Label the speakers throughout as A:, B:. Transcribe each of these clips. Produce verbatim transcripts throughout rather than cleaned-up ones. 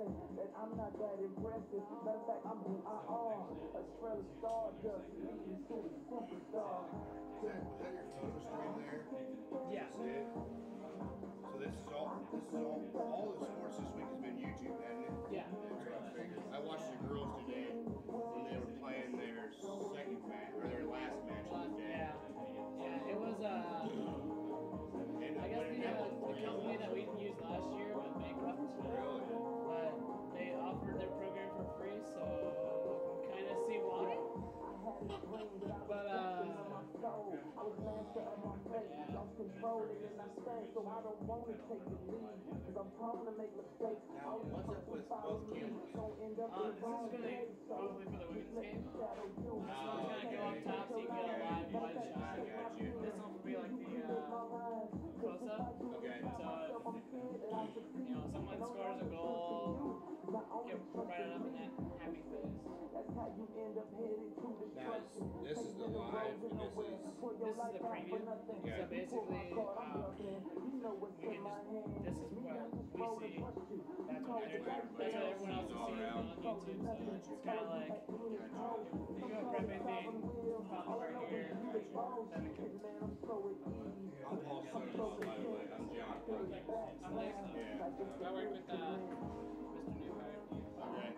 A: understand that I'm not that impressive. Matter of fact, I'm who I are. A trail of stardust, leading to a superstar.
B: Is that, is that your photo screen there?
C: Yeah.
B: See it? So this is all, this is all, all the sports this week has been YouTube, hasn't it?
C: Yeah.
B: That's what I figured. I watched the girls today when they were playing their second match, or their last match of the day.
C: Yeah. Yeah, it was, uh, I guess the, uh, the company that we used last year went bankrupt.
B: Really?
C: But they offered their program for free, so I can kind of see why. But, uh,
B: Now, what's up with both cameras?
C: Uh, this is going to probably for the women's game. This one's going to go up top so you can get a live wide shot. This one will be like the uh, close-up.
B: Okay.
C: So, if, you know, someone scores a goal, get right up in that happy face.
B: Now, is, this is the live, and this is...
C: This is the preview.
B: Okay.
C: So basically, um, we can just, this is what we see. That's what, every, that's what everyone else is seeing on YouTube. So it's kind of like, you go grab anything, pop over here, then we can.
B: I'm Paul Soto, by the way. I'm John.
C: I'm Nick.
B: Yeah.
C: I work with uh, Mister Newhire.
B: Okay.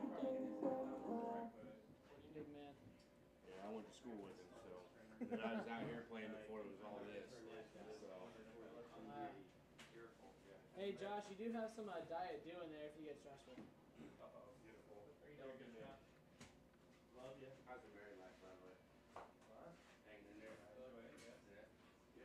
C: Big man.
B: Yeah, I went to school with him, so... And I was out here playing before it was all this. So...
C: Uh, hey Josh, you do have some uh, Diet Dew in there if you get stressful.
D: Uh-oh, beautiful.
C: Are you doing good? Love you.
B: How's the married life, by the way?
D: What?
B: Hanging in there?
D: Yeah.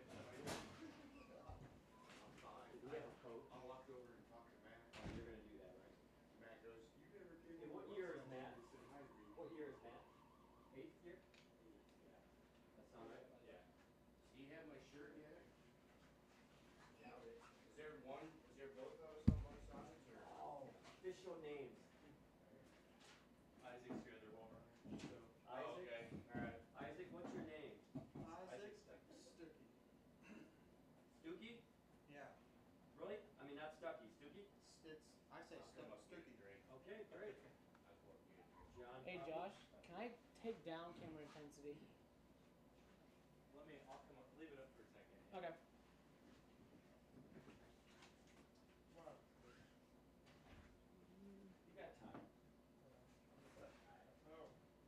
B: I'm fine.
D: Do we have a coat? I'll walk over and talk to Matt.
B: Oh, you're gonna do that, right?
D: Matt goes, you never gave me.
E: And what year is Matt?
D: He said hi to me.
E: What year is Matt? Eighth year?
B: Yeah.
E: That sound right?
B: Yeah. Do you have my shirt yet?
E: Doubt it.
B: Is there one, is there both of us on both sides, or?
E: Oh, official names.
D: Isaac's the other one. So.
B: Oh,
E: Isaac?
B: okay, alright.
E: Isaac, what's your name?
D: Isaac Stucky.
E: Stookie?
D: Yeah.
E: Really? I mean, not Stucky. Stookie?
D: It's, I say
B: I'll come up
D: Stucky.
B: and get a drink.
E: Okay, great.
B: That's what we get.
E: John?
C: Hey
E: Papa?
C: Josh, can I take down camera intensity?
E: Let me, I'll come up, leave it up for a second.
C: Okay.
E: You got time.
D: Oh.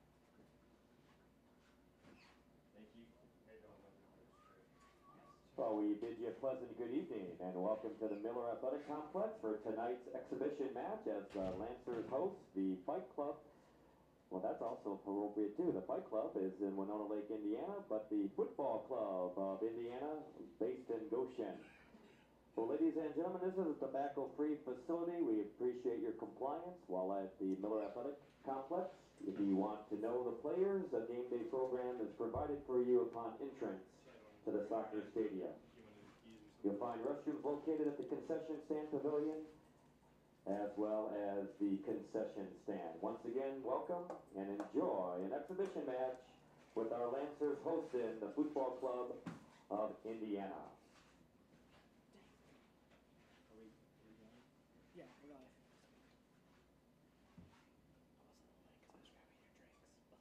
E: Thank you.
B: Hey, don't let me do this.
F: Well, we bid you a pleasant good evening and welcome to the Miller Athletic Complex for tonight's exhibition match as the Lancers host the Fight Club. Well, that's also appropriate too. The Fight Club is in Winona Lake, Indiana, but the Football Club of Indiana, based in Goshen. Well, ladies and gentlemen, this is a tobacco-free facility. We appreciate your compliance while at the Miller Athletic Complex. If you want to know the players, a game day program is provided for you upon entrance to the soccer stadium. You'll find restrooms located at the concession stand pavilion as well as the concession stand. Once again, welcome and enjoy an exhibition match with our Lancers hosting the Football Club of Indiana.
C: Yeah, we're live. I wasn't online because I was grabbing your drinks. But...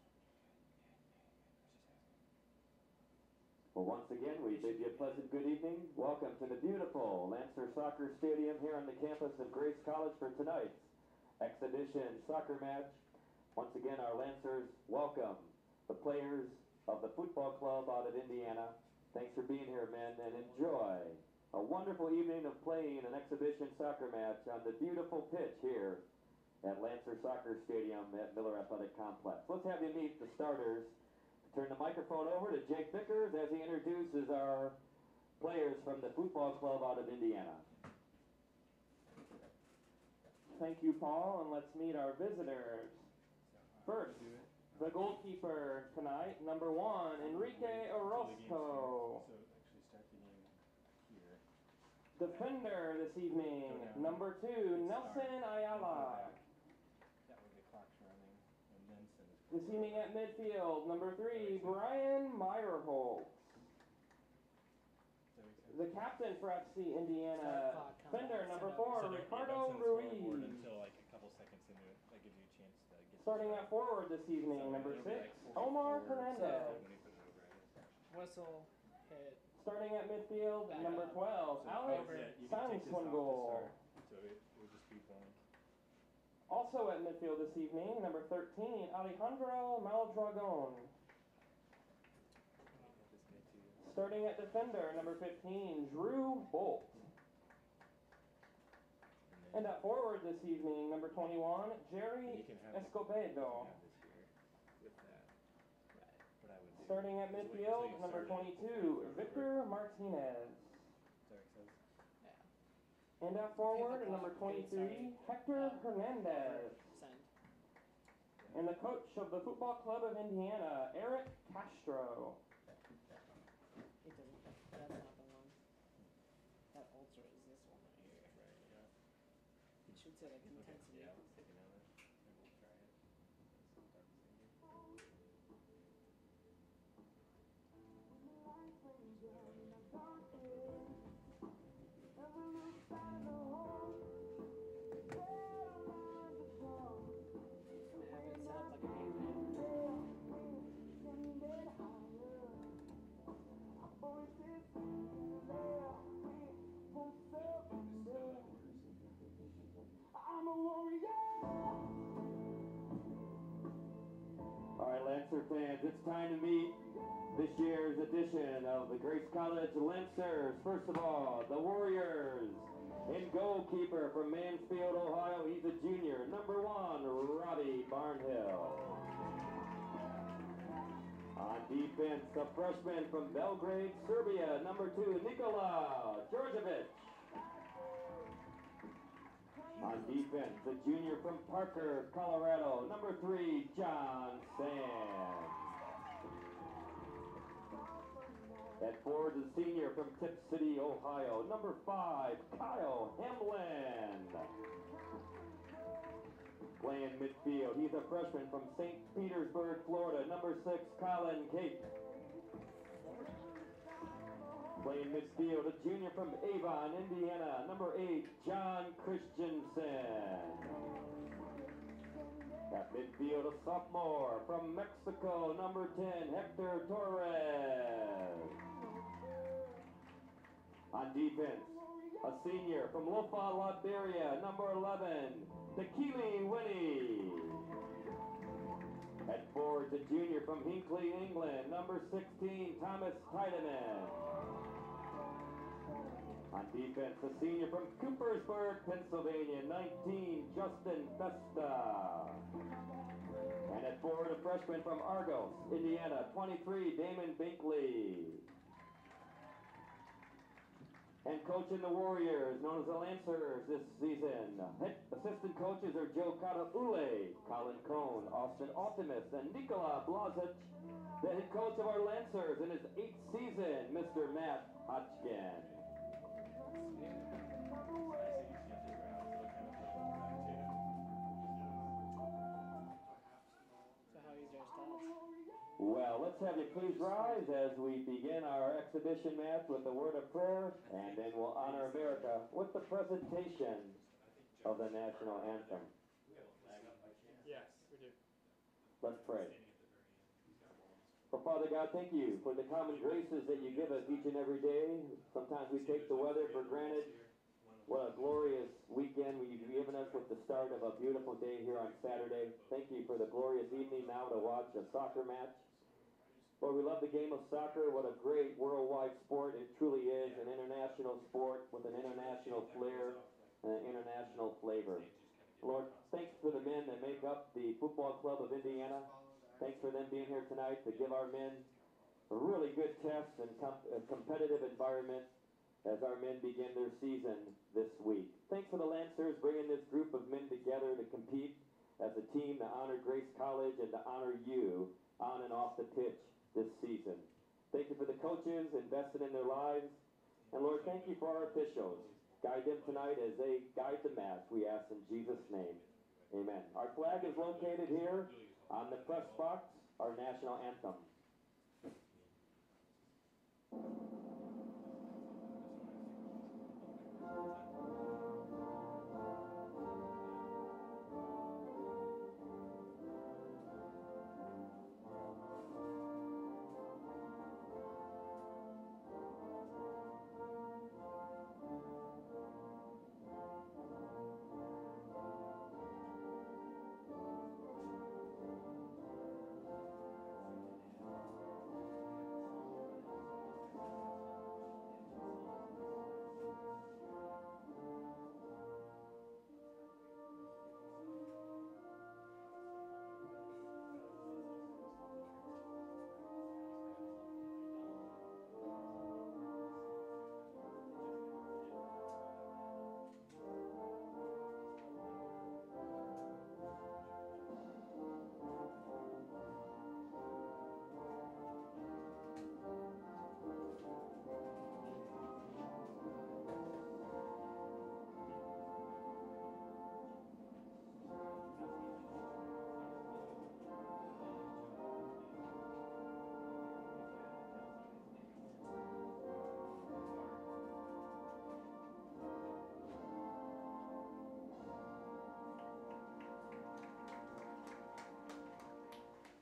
F: Well, once again, we bid you a pleasant good evening. Welcome to the beautiful Lancer Soccer Stadium here on the campus of Grace College for tonight's exhibition soccer match. Once again, our Lancers welcome the players of the Football Club out of Indiana. Thanks for being here, men, and enjoy a wonderful evening of playing an exhibition soccer match on the beautiful pitch here at Lancer Soccer Stadium at Miller Athletic Complex. Let's have you meet the starters. Turn the microphone over to Jake Vickers as he introduces our players from the Football Club out of Indiana.
G: Thank you, Paul, and let's meet our visitors. First, the goalkeeper tonight, number one, Enrique Orozco.
H: So actually start the game here.
G: Defender this evening, number two, Nelson Ayala.
H: That way the clock's running, and then send it.
G: This evening at midfield, number three, Brian Meyerholtz. The captain for F C Indiana, defender number four, Ricardo Ruiz.
H: Until like a couple seconds
G: Starting at forward this evening, number six, Omar Hernandez.
H: When he put it over, I guess.
C: Whistle, hit.
G: Starting at midfield,
C: Back
G: number
C: up.
G: twelve,
H: So
G: Alex
C: over.
H: yeah, you can take this off to
G: Sanswingle.
H: start, so it will just be one.
G: Also at midfield this evening, number thirteen, Alejandro Maldragon.
H: Get this guy to you.
G: Starting at defender, number fifteen, Drew Bolt. And at forward this evening, number twenty-one, Jerry
H: you can have it-
G: Escobedo.
H: you can have this here with that.
C: Right.
H: What I would do.
G: Starting at
H: is wait
G: midfield,
H: until you
G: number
H: start it,
G: twenty-two,
H: throw it
G: Victor
H: over.
G: Martinez.
H: Sorry, says.
C: Yeah.
G: And at forward,
C: Hit the
G: number
C: clock.
G: twenty-three,
C: Sorry.
G: Hector
C: Uh,
G: Hernandez.
C: Send.
G: And the coach of the Football Club of Indiana, Eric Castro.
C: It doesn't. That's not the one. That ultra is this one right here.
H: Right, yeah.
C: It should say like
H: Okay,
C: intensity.
H: yeah, let's take another, and we'll try it. Sometime this evening.
C: Have it set up like a game plan.
A: I'm a warrior.
F: All right, Lancer fans, it's time to meet this year's edition of the Grace College Lancers. First of all, the Warriors. In goalkeeper from Mansfield, Ohio, he's a junior. Number one, Robbie Barnhill. On defense, a freshman from Belgrade, Serbia. Number two, Nikola Djordjevic. On defense, a junior from Parker, Colorado. Number three, John Sands. At forward, the senior from Tip City, Ohio. Number five, Kyle Hamlin. Playing midfield, he's a freshman from Saint Petersburg, Florida. Number six, Colin Cape. Playing midfield, a junior from Avon, Indiana. Number eight, John Christensen. At midfield, a sophomore from Mexico. Number ten, Hector Torres. On defense, a senior from Lofa, Liberia. Number eleven, Tequili Winnie. At forward, a junior from Hinkley, England. Number sixteen, Thomas Tiedemann. On defense, a senior from Coopersburg, Pennsylvania, nineteen, Justin Festa. And at forward, a freshman from Argos, Indiana, twenty-three, Damon Binkley. And coaching the Warriors, known as the Lancers this season. Head assistant coaches are Joe Kataule, Colin Cohn, Austin Optimus, and Nikola Blazic. The head coach of our Lancers in his eighth season, Mister Matt Hodgkin.
C: So how easy are stats?
F: Well, let's have you please rise as we begin our exhibition match with a word of prayer, and then we'll honor America with the presentation of the national anthem.
C: Yes, we do.
F: Let's pray. Well, Father God, thank you for the common graces that you give us each and every day. Sometimes we take the weather for granted. What a glorious weekend you've given us with the start of a beautiful day here on Saturday. Thank you for the glorious evening now to watch a soccer match. Lord, we love the game of soccer. What a great worldwide sport. It truly is an international sport with an international flair and an international flavor. Lord, thanks for the men that make up the Football Club of Indiana. Thanks for them being here tonight to give our men a really good test and com a competitive environment as our men begin their season this week. Thanks for the Lancers bringing this group of men together to compete as a team to honor Grace College and to honor you on and off the pitch this season. Thank you for the coaches invested in their lives. And Lord, thank you for our officials. Guide them tonight as they guide the match, we ask in Jesus' name. Amen. Our flag is located here on the press box, our national anthem.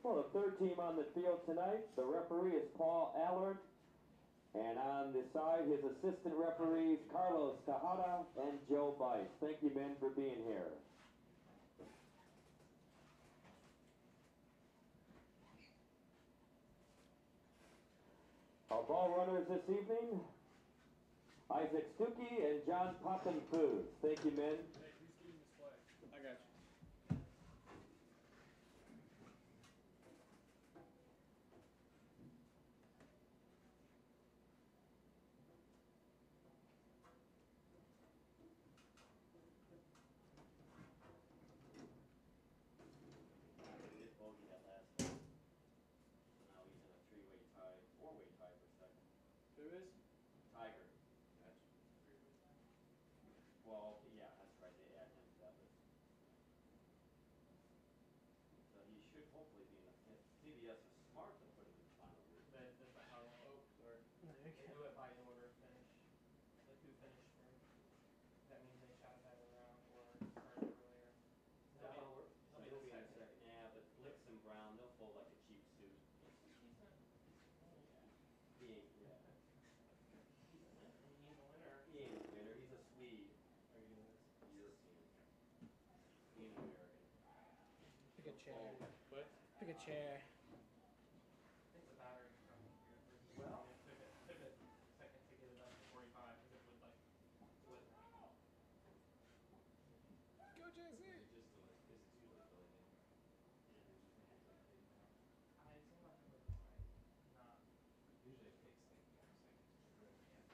F: Well, the third team on the field tonight, the referee is Paul Allard. And on the side, his assistant referees, Carlos Tejada and Joe Bice. Thank you, men, for being here. Our ball runners this evening, Isaac Stuckey and John Poppen-Foos. Thank you, men.
H: Hey, who's getting this flag?
C: I got you.
I: We did bogey that last one. So now he's in a three-way tie, four-way tie for second.
C: Who is?
I: Tiger.
C: Gotcha.
I: Well, okay, yeah, that's right, they add him to that list. So he should hopefully be in the fifth. C B S is smart to put him in the final group.
E: That, that's not how it works, or they do it by order of finish, like who finished first. That means they shot a better round or started earlier.
I: Is that how it works?
E: He'll be
I: He'll
E: the
I: be in
E: second.
I: second. Yeah, but Licks and Brown, they'll fold like a cheap suit.
E: He's not,
I: Yeah. He ain't, yeah.
E: he's a winner, he's a winner.
I: He ain't a winner, he's a Swede.
E: Are you gonna miss?
I: European. He ain't American.
C: Pick a chair.
H: What?
C: Pick a chair.
E: I think the battery from here first.
I: Well-
E: It took it, took a second to get it up to forty-five, cause it would like flip.
C: Go J C!
H: Just the, is it's usually filling in. And it just makes it take now.
E: I assume I have it like, not,
H: Usually it takes like a second to do it.
E: yeah.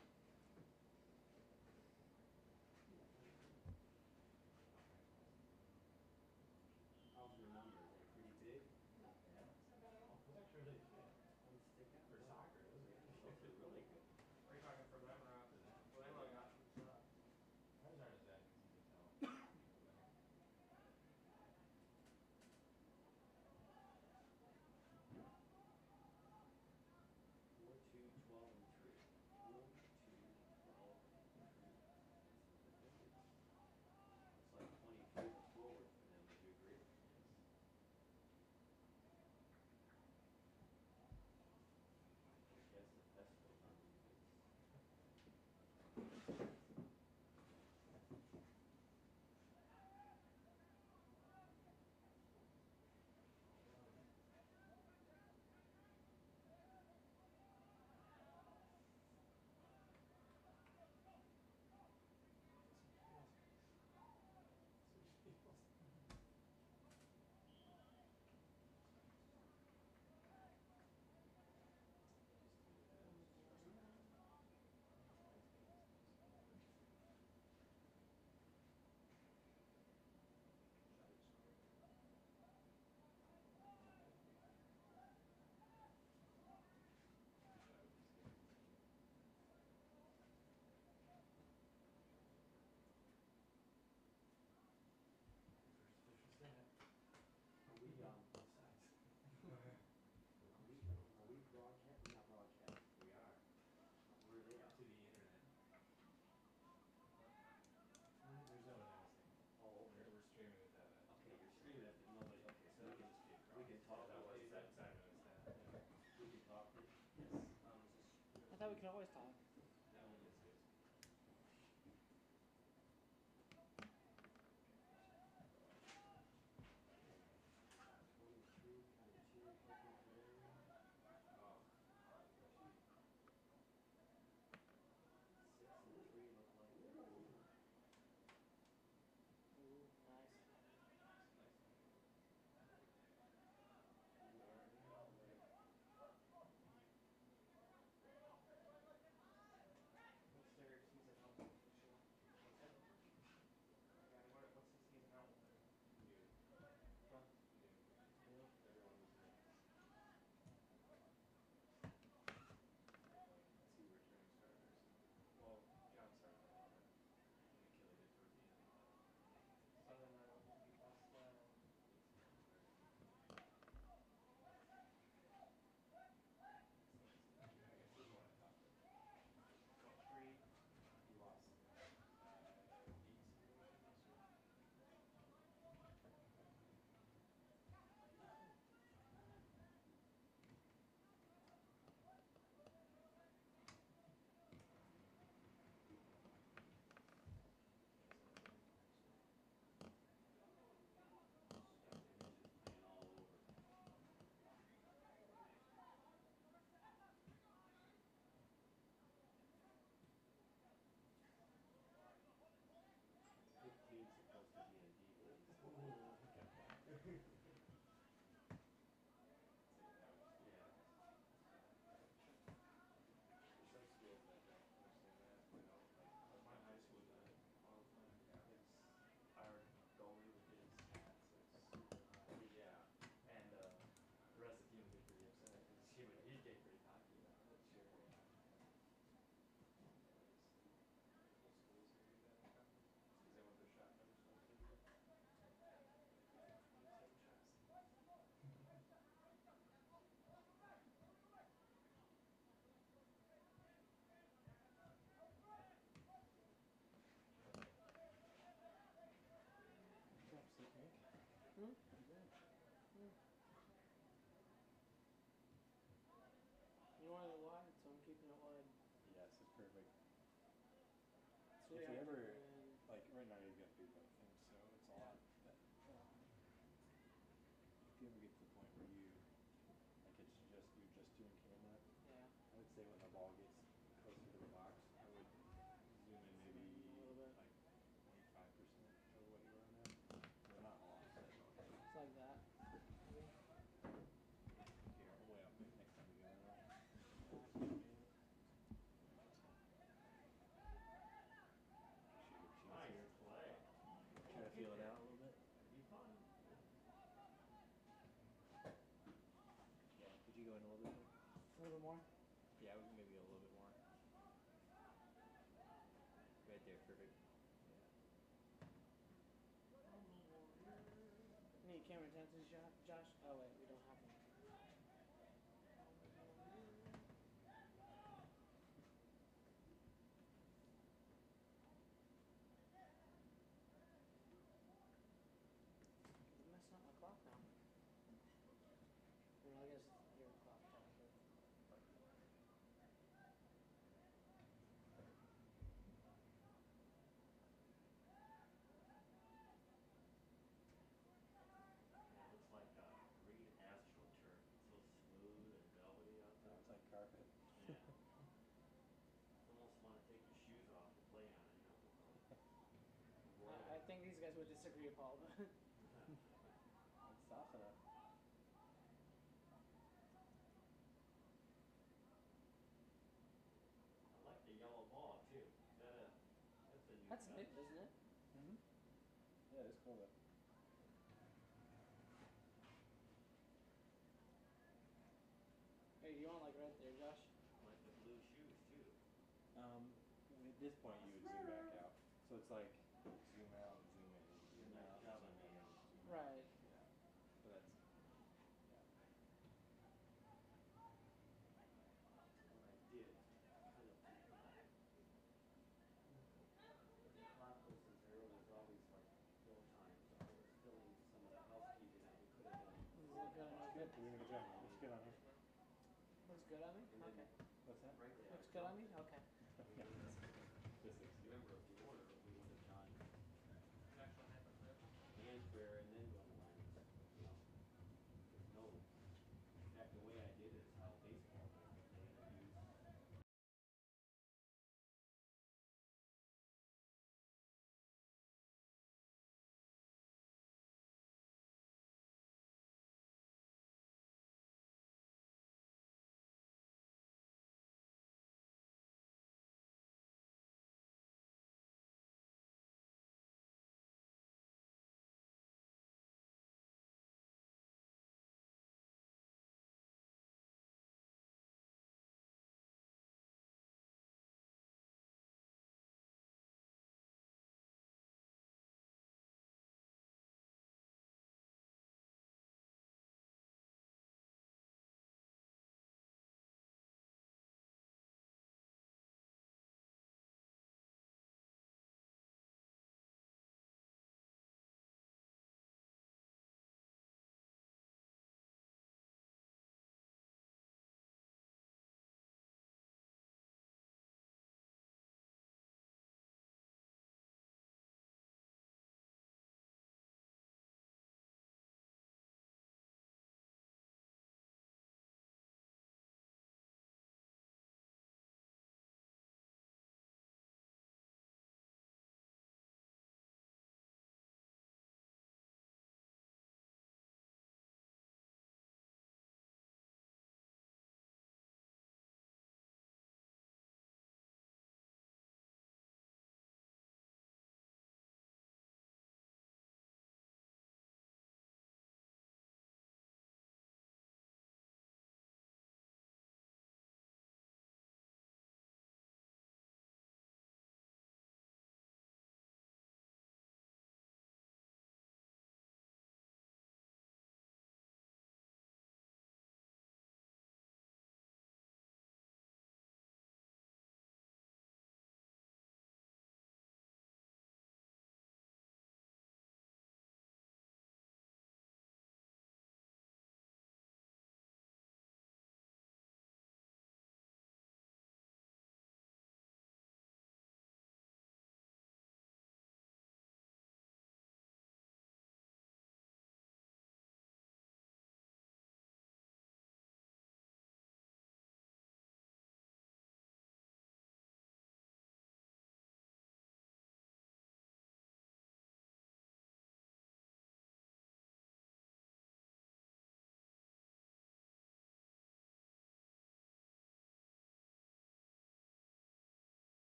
I: How's your numbers? Are they pretty big? Not bad.
H: It's actually really good.
I: Doesn't stick out.
H: For soccer, those are
I: Those are really good.
E: Are you talking for them or after that? Well, they only got some stuff.
H: Ours aren't as bad because you can tell.
I: Four, two, twelve, and three. Four, two, twelve, and three. Looks like twenty-three is forward for them. Would you agree? I guess the festival's on weekends. Are we, um, are we, are we broadcast? We're not broadcast.
H: We are.
I: Where are they at?
H: To the internet. There's no announcing.
I: Oh,
H: We're,
I: okay.
H: we're streaming it that way.
I: Okay, you're streaming it, but nobody, okay, so
H: So
I: we
H: that
I: can,
H: would just be across.
I: we can talk
H: Yeah, that
I: about
H: was,
I: it.
H: that, I noticed that, yeah.
I: We can talk then?
H: Yes.
I: Um, is this?
C: I thought we could always talk.
H: That one is good.
I: Twenty-three, kind of cheer cooking today.
H: Oh, gee.
I: Six and three look like they're going.
C: Ooh, nice.
I: We are in, right.
C: Hmm?
H: Pretty good.
C: You wanted it wide, so I'm keeping it wide.
H: Yes, it's perfect.
C: So
H: If
C: we
H: you
C: have to
H: ever,
C: go in.
H: like, right now you've got big both things, so it's a lot, but, um, if you ever get to the point where you, like, it's just, you're just doing camera,
C: Yeah.
H: I would say when the ball gets closer to the box, I would zoom in maybe
C: A little bit.
H: like twenty-five percent of what you run at. So not a lot, but
C: It's like that. Maybe.
H: here, way up there next time you go around.
C: Yeah, I can do it.
H: Appreciate your chance
I: Nice
H: here.
I: play.
H: Try to feel it out a little bit.
I: That'd be fun.
H: Yeah, could you go in a little bit more?
C: A little bit more.
H: Yeah, we can maybe go a little bit more. Right there, perfect.
C: Need camera intensity shot, Josh? Oh wait, we don't have one. You're messing up my clock now. Well, I guess your clock technically.
I: Yeah, it looks like uh, green astroturf. It's so smooth and velvety out
H: Oh,
I: there.
H: it's like carpet.
I: Yeah. Almost want to take your shoes off and play on it, you know?
C: I, I think these guys would disagree, Paul, but
H: It's soft enough.
I: I like the yellow ball too. That, uh, that's a new
C: that's
I: touch.
C: new, isn't it?
H: Mm-hmm. Yeah, it's cool though.
C: Hey, you want like right there, Josh?
I: I like the blue shoes too.
H: Um, at this point you would zoom back out. So it's like zoom out, zoom in, zoom
I: You're
H: out,
I: not
H: zoom
I: shoving
H: in,
I: me, um,
H: zoom out.
C: Right.
H: Yeah. But that's, yeah.
I: What I did, kind of, when the clock goes to zero, there's always like fill time, so I was filling some of the housekeeping that we could have done.
C: Is it good on you?
H: Good, you're doing a good job. Looks good on here.
C: Looks good on me?
I: And then
C: Okay.
H: What's that?
I: right there.
C: Looks good on me? Okay.
H: This looks good.
I: Remember, if you order, we would have done
E: An actual hyperclip.
I: hand fair and then go to lines, you know? There's no, in fact, the way I did it is how baseball does it. They either use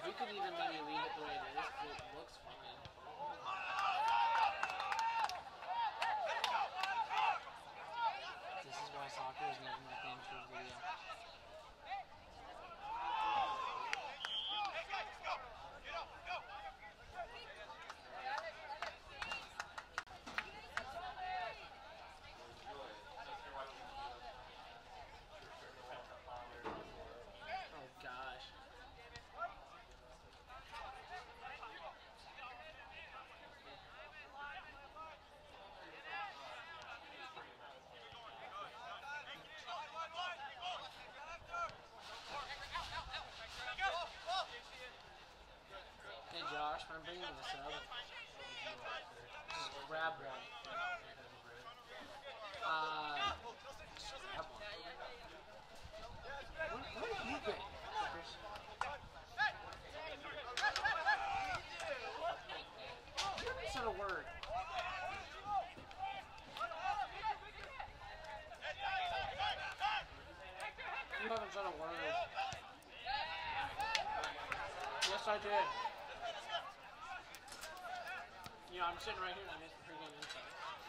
C: We could even maybe leave it the way it is because it looks fine. This is why soccer is not my thing for video. Oh gosh. Hey Josh, I'm bringing this up. Just grab one. Uh, just grab one. What, what are you getting? You haven't said a word. You haven't said a word. Yes, I did. You know, I'm sitting right here and I missed the pregame intro.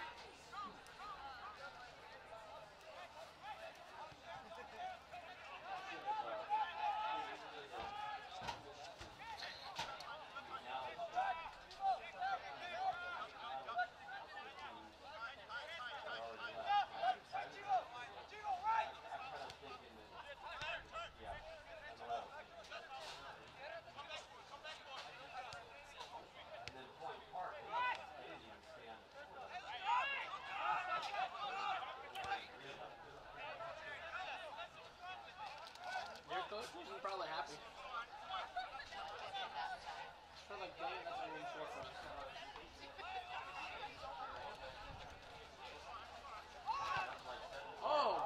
C: Your coach wasn't probably happy. It's for like, damn, that's a really short for us. Oh!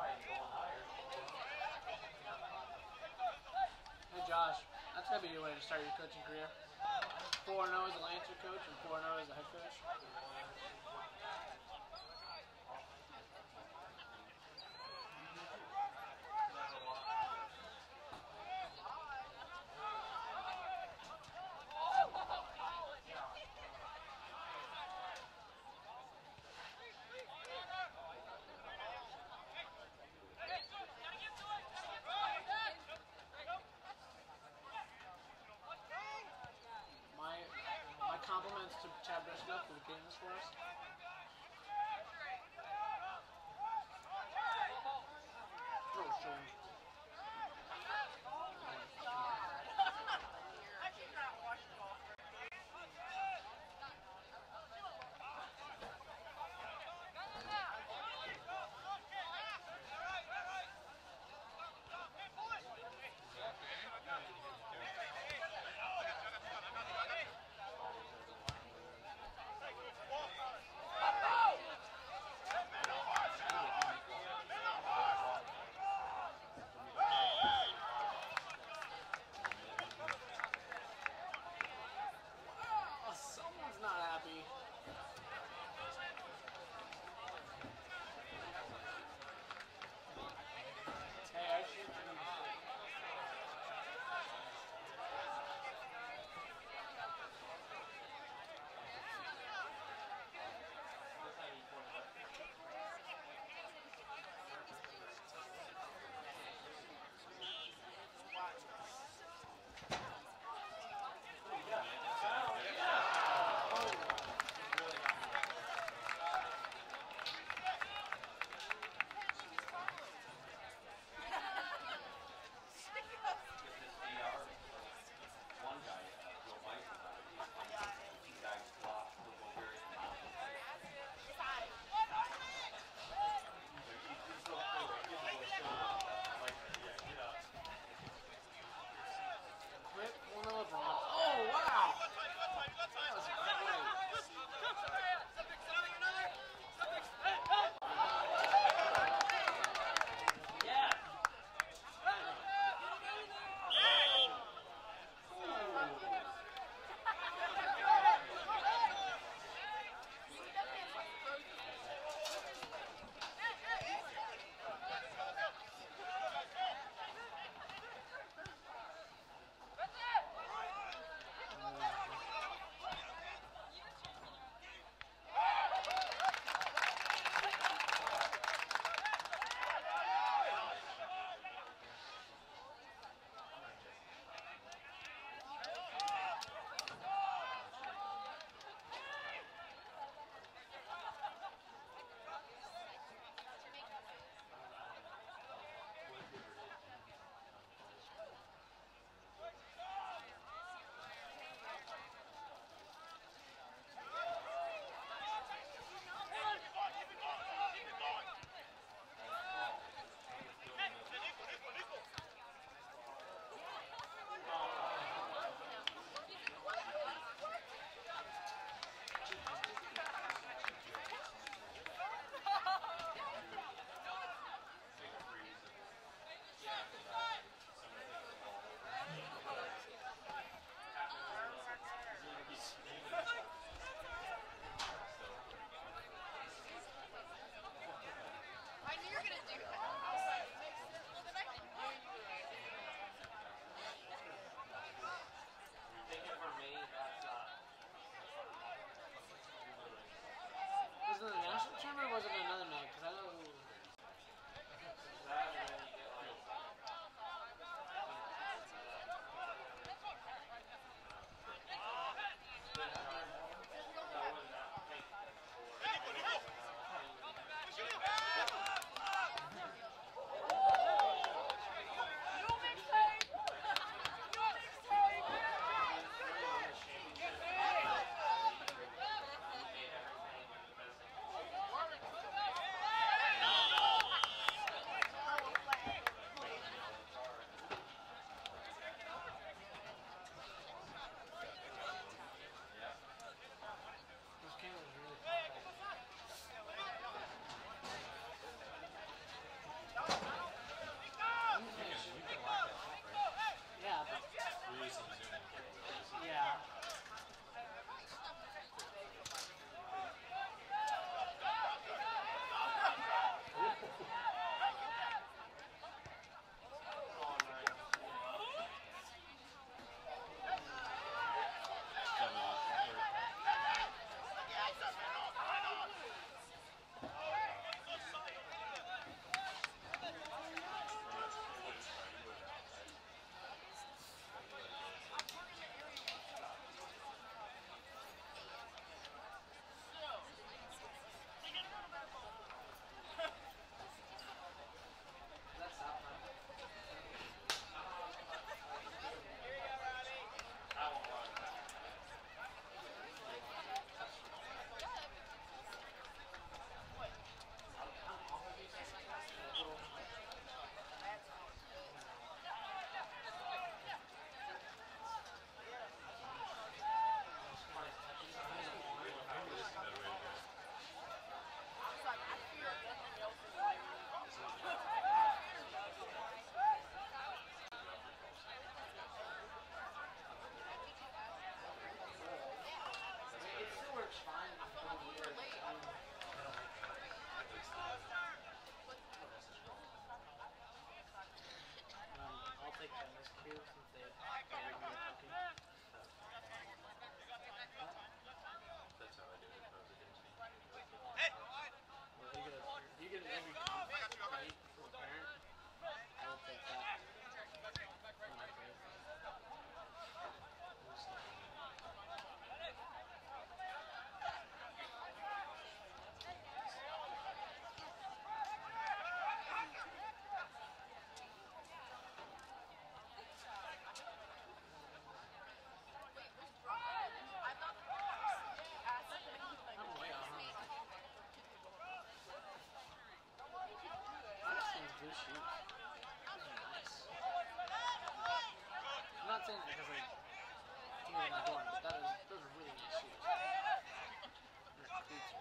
C: Hey Josh, that's gonna be your way to start your coaching career. four and oh as a Lancer coach and four and oh as a head coach. My my compliments to Chad Briscoe for getting this for us. Oh, sure. understand it because like to me when I'm going, that is those are really nice shoes. They're boots.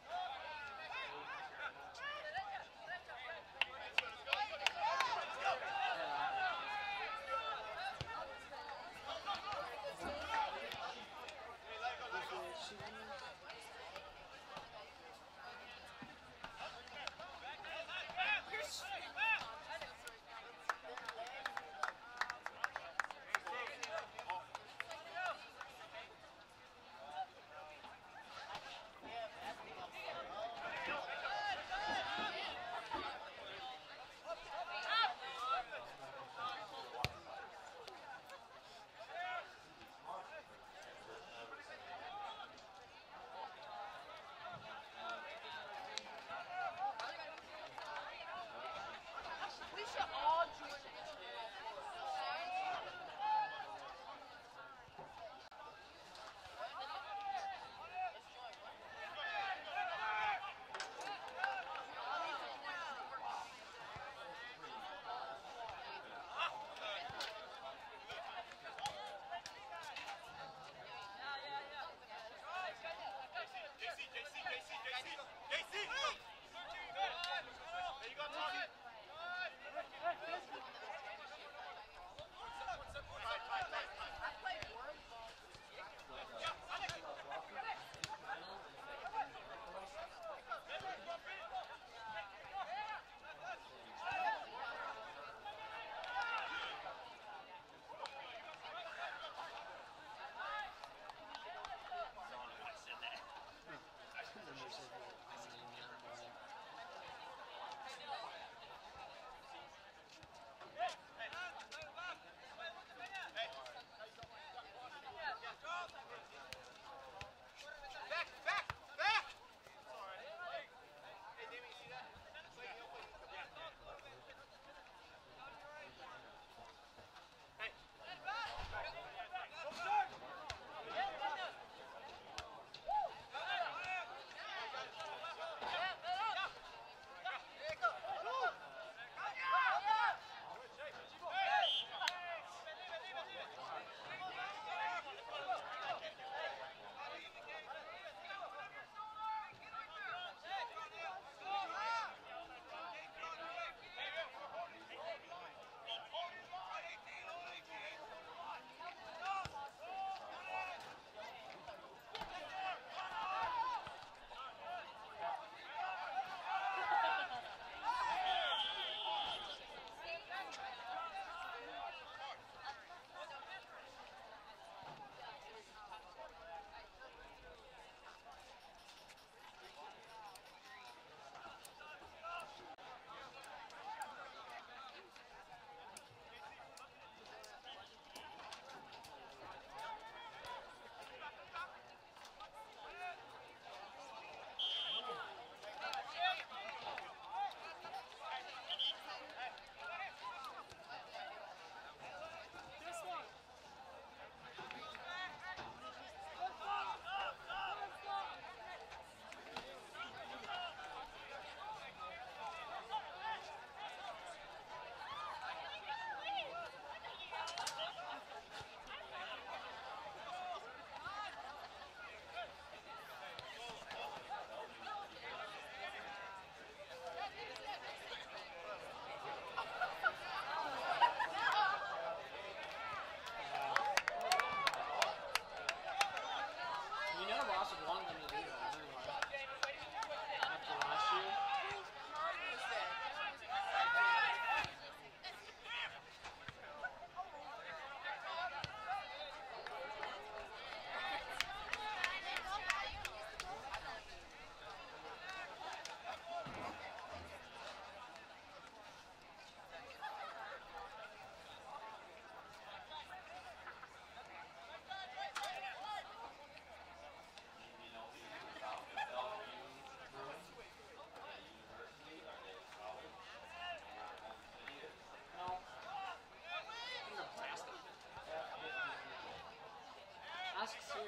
C: Ask Siri.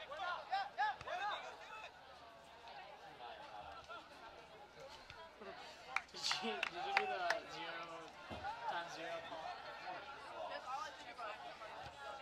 C: Did you, did you do the zero times zero?
J: That's all I think about.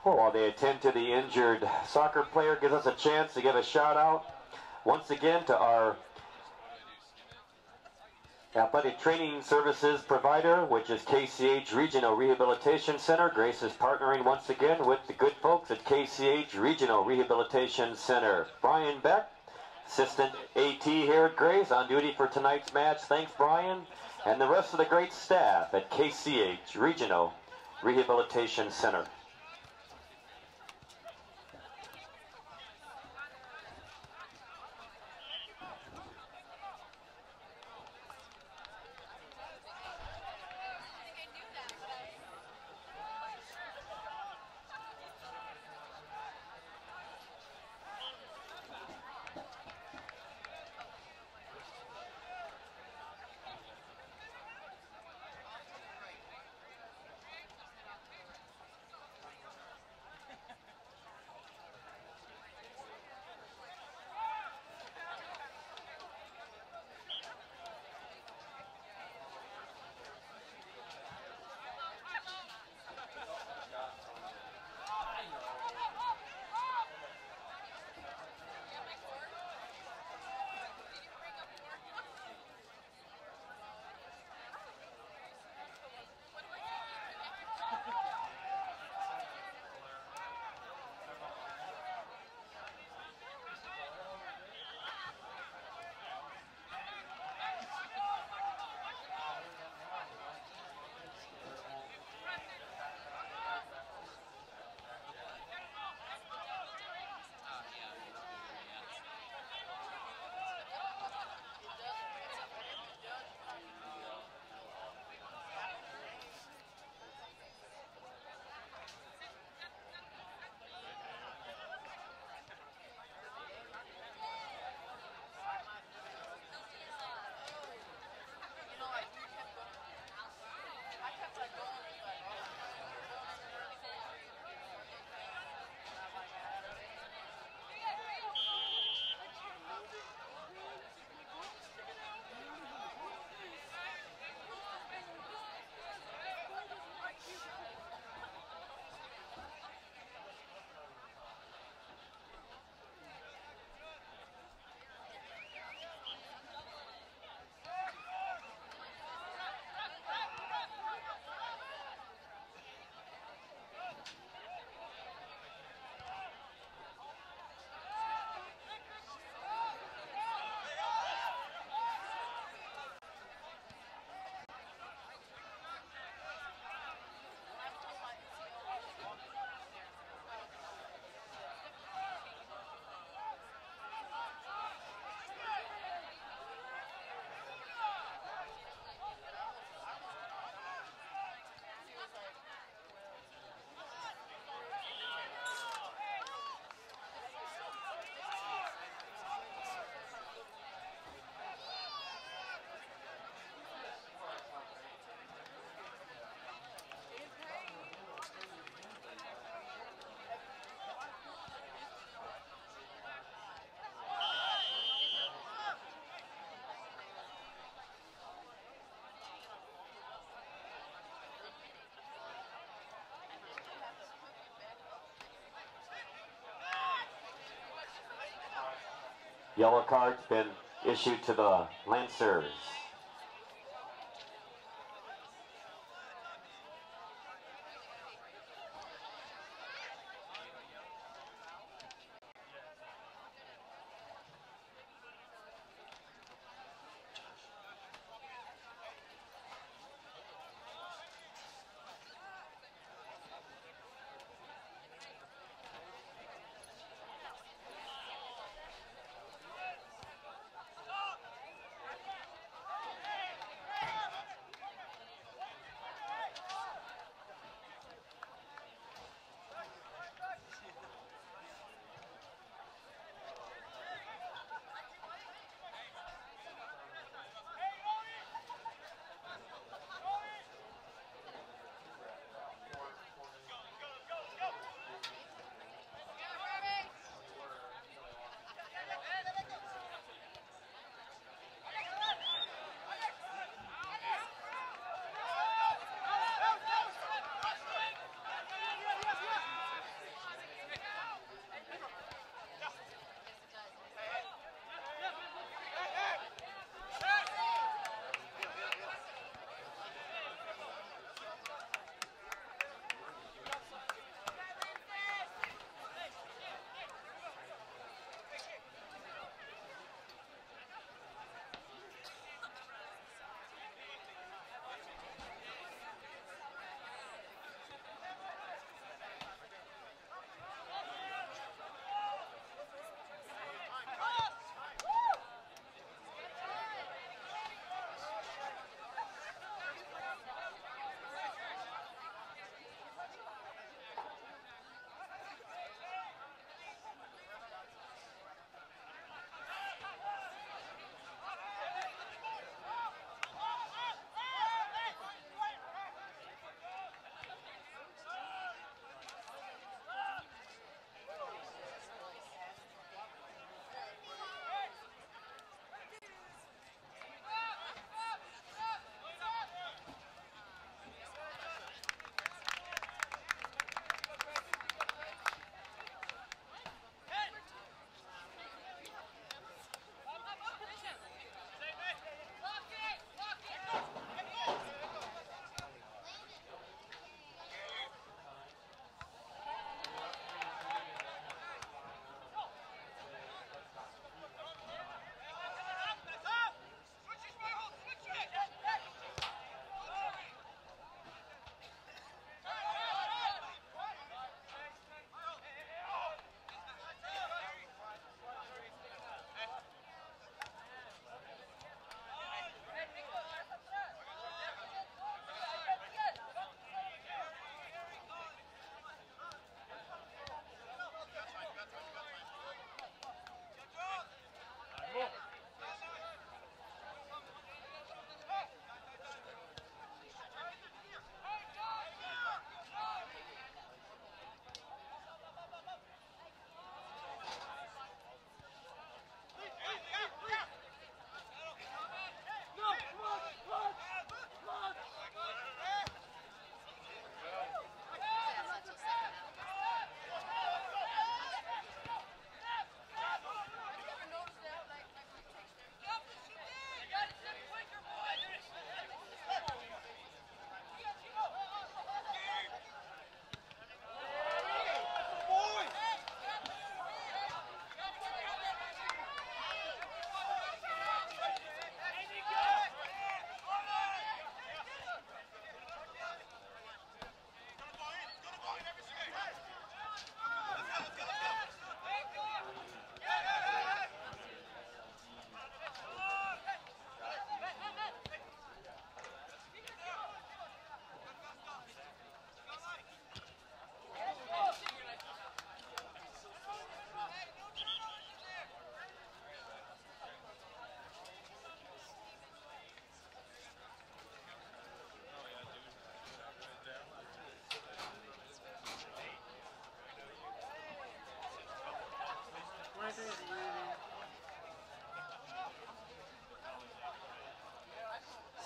F: while they attend to the injured soccer player, gives us a chance to give a shout out once again to our athletic training services provider, which is K C H Regional Rehabilitation Center. Grace is partnering once again with the good folks at K C H Regional Rehabilitation Center. Brian Beck, assistant A T here at Grace, on duty for tonight's match. Thanks, Brian, and the rest of the great staff at K C H Regional Rehabilitation Center. Yellow card's been issued to the Lancers.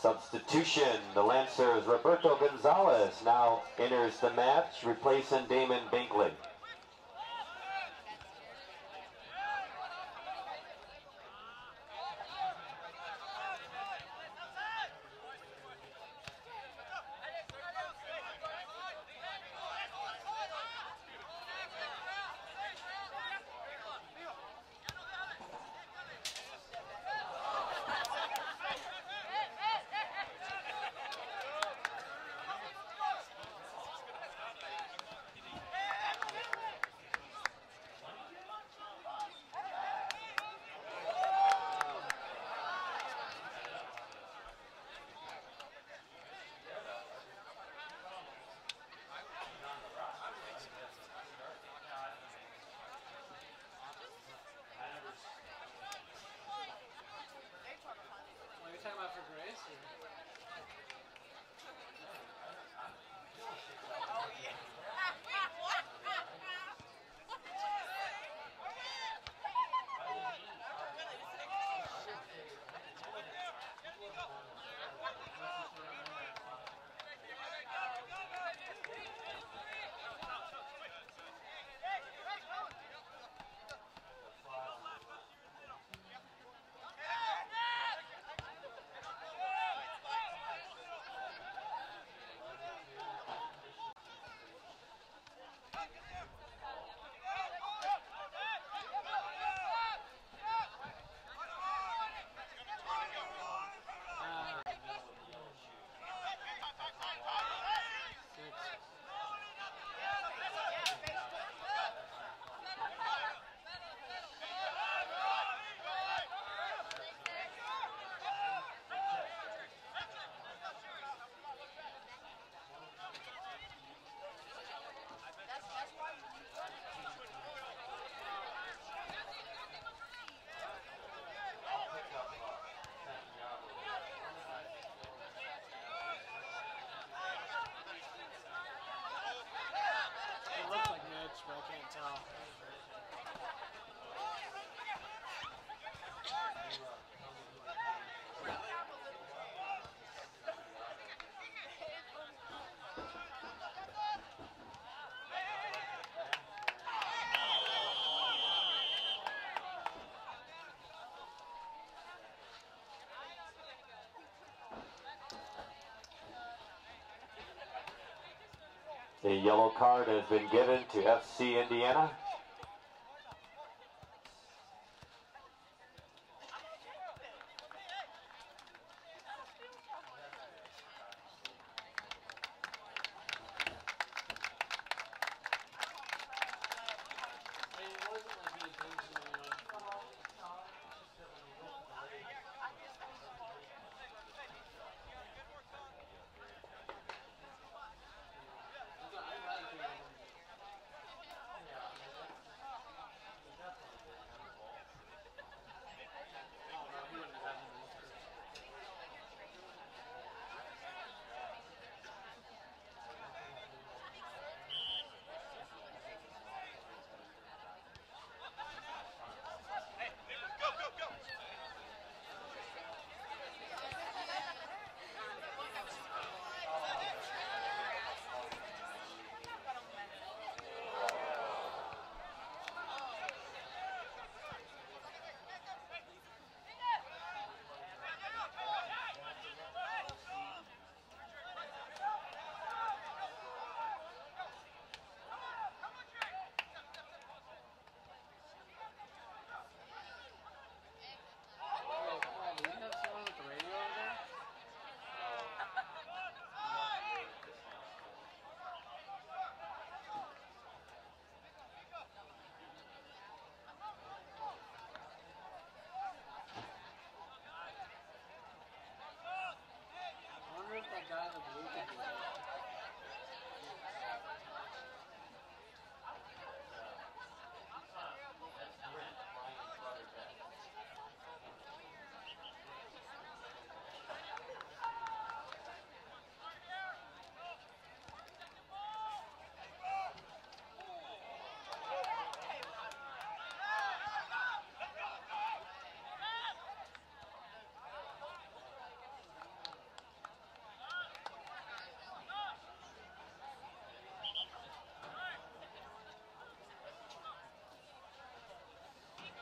F: Substitution, the Lancers Roberto Gonzalez now enters the match, replacing Damon Binkley.
C: What are you talking about for Grace? Or? It looks like Mitch, but I can't tell.
F: A yellow card has been given to F C Indiana.
E: Yeah.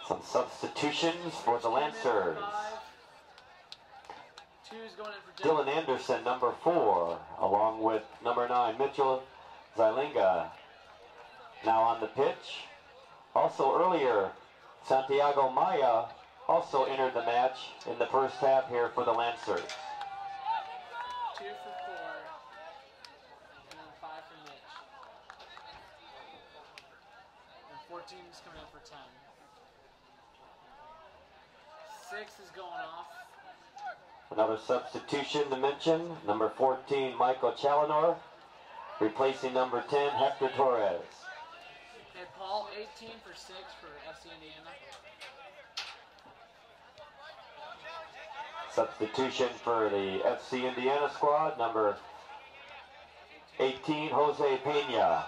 F: Some substitutions for the Lancers.
C: Two's going in for
F: Dylan Anderson, number four, along with number nine, Mitchell Zylinga, now on the pitch. Also earlier, Santiago Maya also entered the match in the first half here for the Lancers.
C: Two for four, and then five for Mitch. And fourteen's coming in for ten. Six is going off.
F: Another substitution to mention, number fourteen, Michael Chalinor, replacing number ten, Hector Torres.
C: Hey, Paul, eighteen for six for F C Indiana.
F: Substitution for the F C Indiana squad, number eighteen, Jose Pena.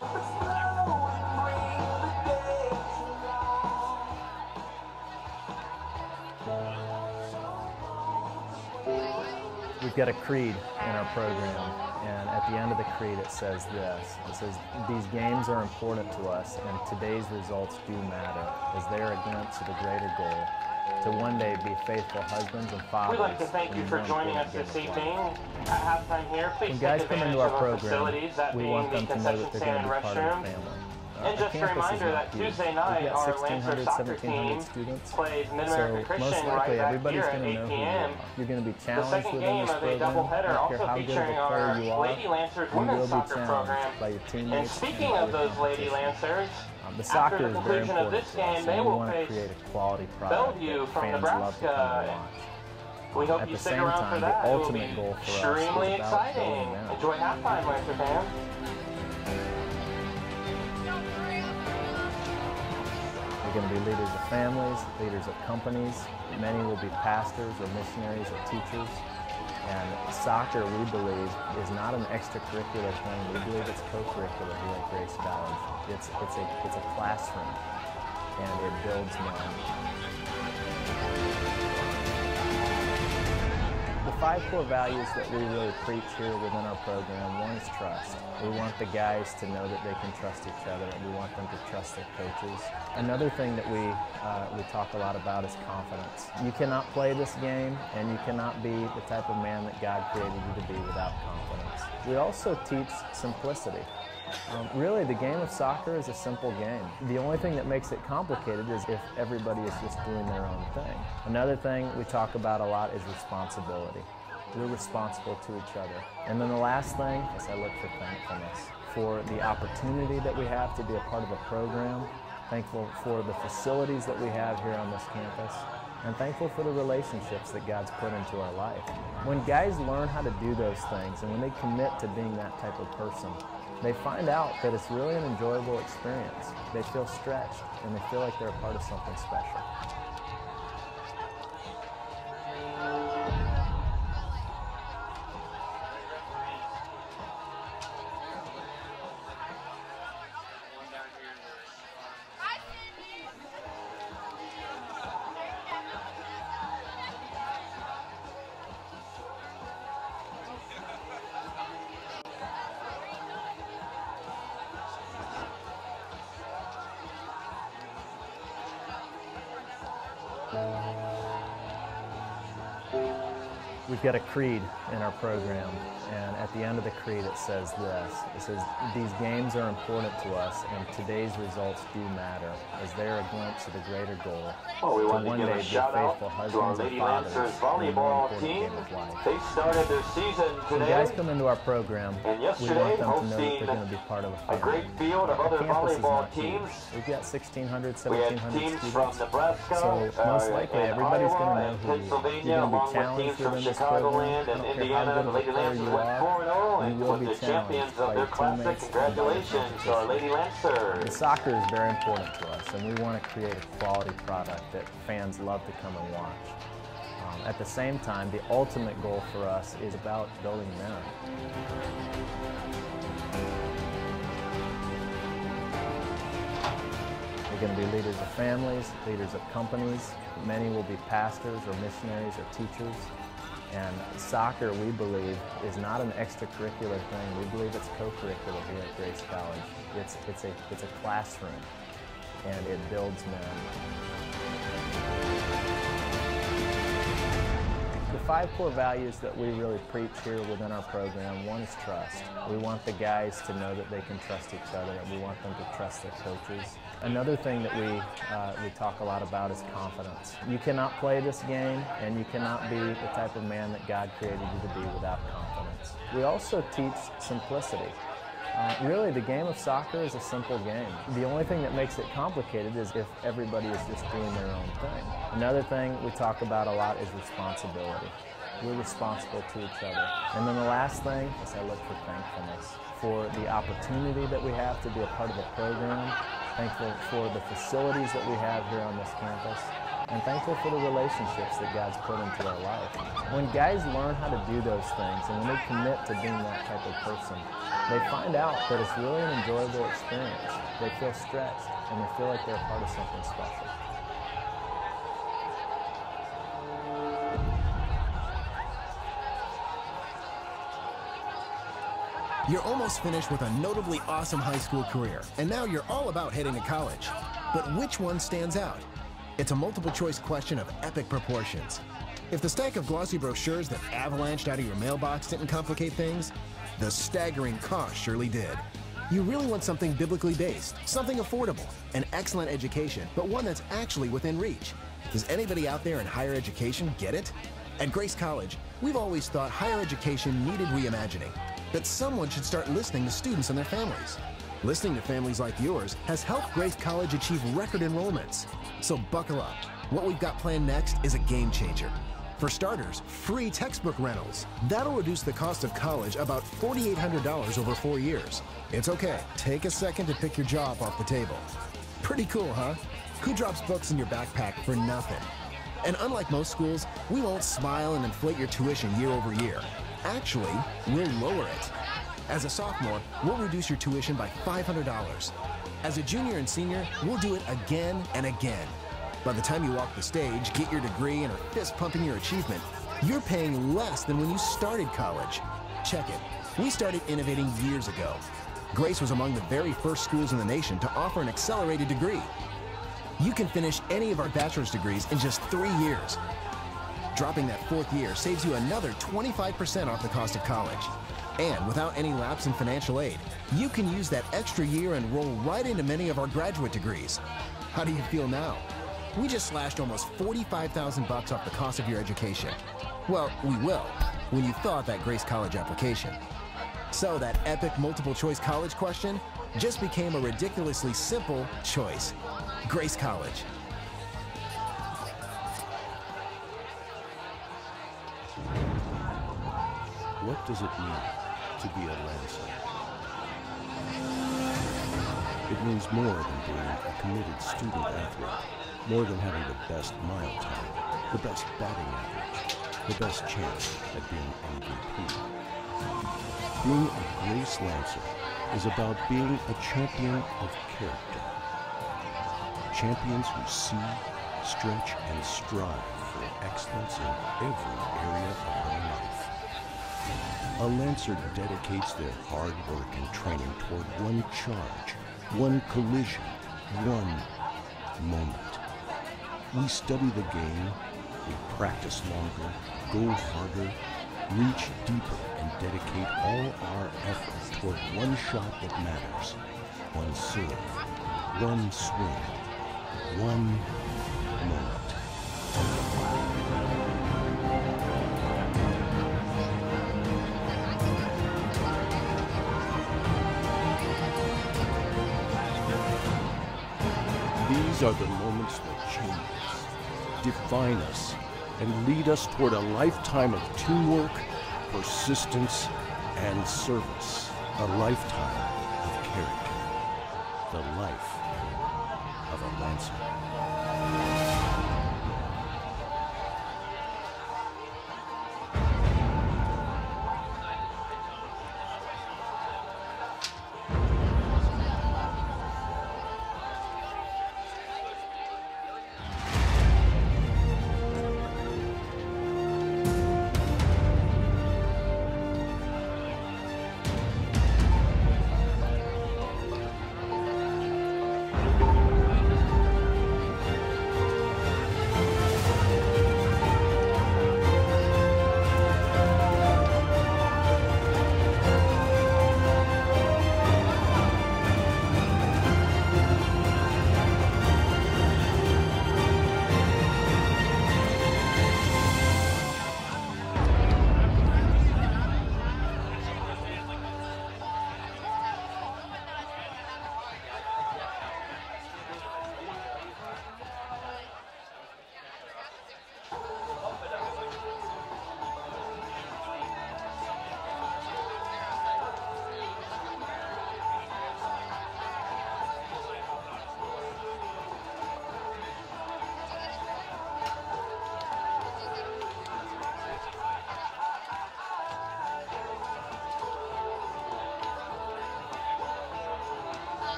J: We've got a creed in our program, and at the end of the creed it says this. It says, these games are important to us, and today's results do matter, as they are a glimpse of the greater goal, to one day be faithful husbands and fathers.
G: We'd like to thank you for joining us this evening. At halftime here, please
J: When guys
G: take
J: come
G: advantage
J: into our
G: of our
J: program,
G: facilities, that
J: we
G: being
J: want
G: the
J: them to know
G: concession
J: that they're
G: stand
J: going
G: and
J: to be part of
G: restroom.
J: the family.
G: And
J: Our
G: just a
J: campus is
G: reminder
J: not
G: that
J: huge.
G: Tuesday
J: We've
G: night,
J: got
G: our
J: sixteen
G: Lancer
J: hundred,
G: soccer
J: seventeen
G: team
J: hundred students.
G: plays
J: So
G: Mid-America
J: most
G: Christian right
J: likely
G: back
J: everybody's
G: here at
J: going to
G: eight
J: know who
G: p
J: you
G: m
J: are. You're going to be
G: The
J: challenged
G: second
J: within
G: game
J: this
G: of a
J: program.
G: doubleheader
J: I don't
G: also
J: care how good of
G: featuring
J: a player
G: our
J: you are.
G: Lady Lancers
J: You will
G: women's
J: be
G: soccer
J: challenged
G: program.
J: by your
G: And
J: teammates
G: speaking
J: and
G: of
J: by
G: those
J: your
G: Lady
J: competition.
G: Lancers,
J: Um, the
G: after
J: soccer
G: the
J: is very
G: conclusion of
J: important
G: this
J: to us,
G: game,
J: and
G: they
J: we
G: will
J: want to
G: face
J: create a quality product
G: Bellevue
J: that
G: from
J: fans love to come
G: Nebraska.
J: and watch.
G: We hope
J: At
G: you
J: the
G: stick
J: same
G: around
J: time,
G: for
J: the
G: that. It will
J: ultimate
G: be
J: goal for us is
G: extremely
J: about
G: exciting.
J: building them.
G: Enjoy halftime, Lancer fans.
J: They're going to be leaders of families, leaders of companies. Many will be pastors or missionaries or teachers. And soccer, we believe, is not an extracurricular thing. We believe it's co-curricular here at Grace College. It's, it's, a, it's a classroom, and it builds men. The five core values that we really preach here within our program, one is trust. We want the guys to know that they can trust each other, and we want them to trust their coaches. Another thing that we, uh, we talk a lot about is confidence. You cannot play this game, and you cannot be the type of man that God created you to be without confidence. We also teach simplicity. Um, really, the game of soccer is a simple game. The only thing that makes it complicated is if everybody is just doing their own thing. Another thing we talk about a lot is responsibility. We're responsible to each other. And then the last thing is I look for thankfulness for the opportunity that we have to be a part of a program, thankful for the facilities that we have here on this campus, and thankful for the relationships that God's put into our life. When guys learn how to do those things, and when they commit to being that type of person, they find out that it's really an enjoyable experience. They feel stretched, and they feel like they're a part of something special. We've got a creed in our program, and at the end of the creed it says this. It says, these games are important to us, and today's results do matter, as they are a glimpse of the greater goal.
G: Well, we
J: to
G: want to
J: one
G: give
J: day
G: a
J: be
G: shout out
J: faithful
G: to our
J: husbands and
G: Lady
J: fathers
G: Lancers
J: in the more
G: volleyball
J: important
G: team.
J: game of life.
G: They started their season
J: When
G: today.
J: guys come into our program,
G: And
J: we
G: yesterday,
J: want them to know that
G: hosting
J: they're going to be part of a
G: a
J: family.
G: great field of
J: Our
G: other
J: campus is
G: volleyball
J: not huge.
G: teams.
J: We've got sixteen hundred,
G: We had
J: seventeen hundred
G: teams
J: students.
G: from Nebraska,
J: So
G: uh,
J: most likely
G: and
J: everybody's
G: Iowa
J: going to know
G: and
J: who you are.
G: Pennsylvania,
J: You're going to
G: along
J: be
G: with
J: challenged
G: teams from
J: within this program.
G: Chicagoland
J: I
G: and
J: don't care how
G: Indiana.
J: good
G: The
J: of a
G: Lady
J: player
G: Lancers
J: you
G: went
J: are.
G: four and oh
J: You
G: and
J: will
G: was
J: be
G: the champions
J: challenged
G: of
J: by
G: their
J: your
G: classic.
J: teammates and by your
G: Congratulations to our Lady Lancers.
J: The soccer is very important to us, and we want to create a quality product that fans love to come and watch. Um, at the same time, the ultimate goal for us is about building men. They're going to be leaders of families, leaders of companies. Many will be pastors or missionaries or teachers. And soccer, we believe, is not an extracurricular thing. We believe it's co-curricular here at Grace College. It's, it's, a, it's a classroom, and it builds men. The five core values that we really preach here within our program, one is trust. We want the guys to know that they can trust each other, and we want them to trust their coaches. Another thing that we, uh, we talk a lot about is confidence. You cannot play this game, and you cannot be the type of man that God created you to be without confidence. We also teach simplicity. Uh, really, the game of soccer is a simple game. The only thing that makes it complicated is if everybody is just doing their own thing. Another thing we talk about a lot is responsibility. We're responsible to each other. And then the last thing is I look for thankfulness for the opportunity that we have to be a part of a program, thankful for the facilities that we have here on this campus, and thankful for the relationships that God's put into our life. When guys learn how to do those things, and when they commit to being that type of person, they find out that it's really an enjoyable experience. They feel stretched, and they feel like they're a part of something special.
K: You're almost finished with a notably awesome high school career, and now you're all about heading to college. But which one stands out? It's a multiple choice question of epic proportions. If the stack of glossy brochures that avalanched out of your mailbox didn't complicate things, the staggering cost surely did. You really want something biblically based, something affordable, an excellent education, but one that's actually within reach. Does anybody out there in higher education get it? At Grace College, we've always thought higher education needed reimagining, that someone should start listening to students and their families. Listening to families like yours has helped Grace College achieve record enrollments. So buckle up. What we've got planned next is a game changer. For starters, free textbook rentals. That'll reduce the cost of college about four thousand eight hundred dollars over four years. It's okay. Take a second to pick your job off the table. Pretty cool, huh? Who drops books in your backpack for nothing? And unlike most schools, we won't smile and inflate your tuition year over year. Actually, we'll lower it. As a sophomore, we'll reduce your tuition by five hundred dollars. As a junior and senior, we'll do it again and again. By the time you walk the stage, get your degree, and are fist pumping your achievement, you're paying less than when you started college. Check it. We started innovating years ago. Grace was among the very first schools in the nation to offer an accelerated degree. You can finish any of our bachelor's degrees in just three years. Dropping that fourth year saves you another twenty-five percent off the cost of college. And without any lapse in financial aid, you can use that extra year and roll right into many of our graduate degrees. How do you feel now? We just slashed almost forty-five thousand bucks off the cost of your education. Well, we will, when you fill out that Grace College application. So that epic multiple choice college question just became a ridiculously simple choice. Grace College.
L: What does it mean to be a Lancer? It means more than being a committed student athlete, more than having the best mile time, the best batting average, the best chance at being M V P. Being a Grace Lancer is about being a champion of character. Champions who see, stretch, and strive for excellence in every area of their life. A Lancer dedicates their hard work and training toward one charge, one collision, one moment. We study the game, we practice longer, go harder, reach deeper, and dedicate all our effort toward one shot that matters, one serve, one swing, one moment. These are the moments that change us, define us, and lead us toward a lifetime of teamwork, persistence, and service. A lifetime of character. The life of a Lancer.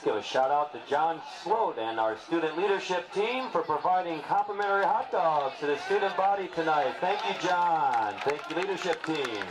F: give a shout out to John Sloat and our student leadership team for providing complimentary hot dogs to the student body tonight. Thank you, John. Thank you, leadership team.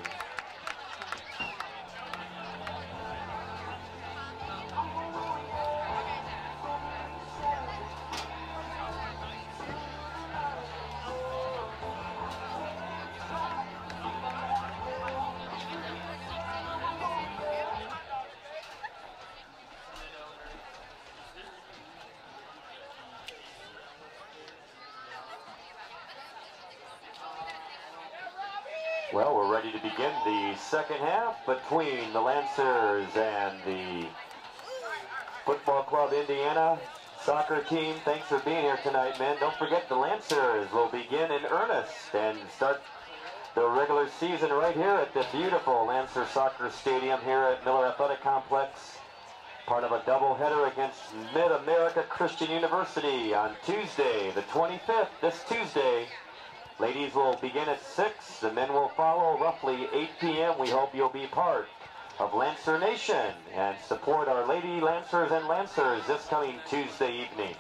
F: Well, we're ready to begin the second half between the Lancers and the Football Club Indiana soccer team. Thanks for being here tonight, man. Don't forget the Lancers will begin in earnest and start the regular season right here at the beautiful Lancer Soccer Stadium here at Miller Athletic Complex. Part of a doubleheader against Mid-America Christian University on Tuesday, the twenty-fifth, this Tuesday. Ladies will begin at six, the men will follow roughly eight p m We hope you'll be part of Lancer Nation and support our Lady Lancers and Lancers this coming Tuesday evening.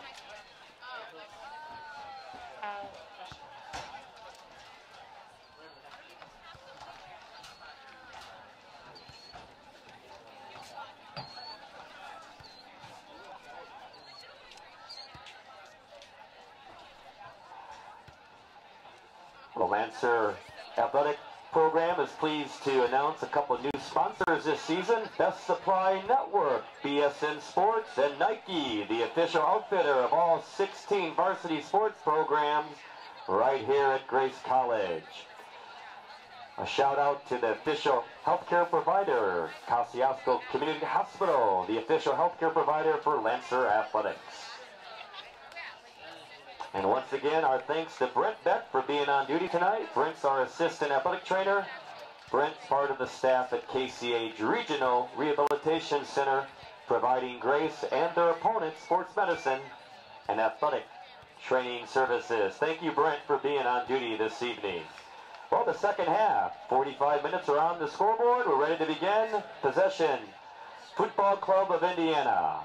F: The Lancer Athletic Program is pleased to announce a couple of new sponsors this season. Best Supply Network, B S N Sports, and Nike, the official outfitter of all sixteen varsity sports programs right here at Grace College. A shout out to the official healthcare provider, Kosciuszko Community Hospital, the official healthcare provider for Lancer Athletics. And once again, our thanks to Brent Beck for being on duty tonight. Brent's our assistant athletic trainer. Brent's part of the staff at K C H Regional Rehabilitation Center, providing Grace and their opponents sports medicine and athletic training services. Thank you, Brent, for being on duty this evening. Well, the second half, forty-five minutes are on the scoreboard. We're ready to begin. Possession, Football Club of Indiana.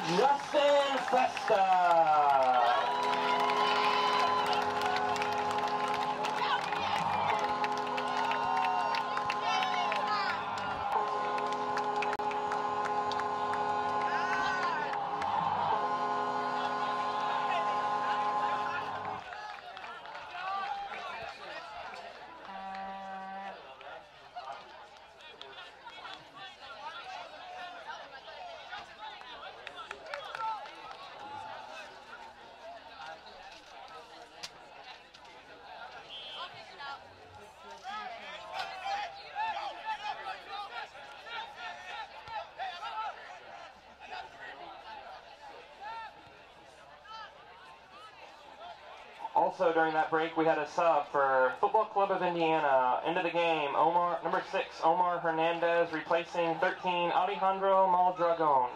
G: Justin Festa. Also during that break, we had a sub for Football Club of Indiana. Into the game, Omar, number six, Omar Hernandez, replacing thirteen, Alejandro Maldragon.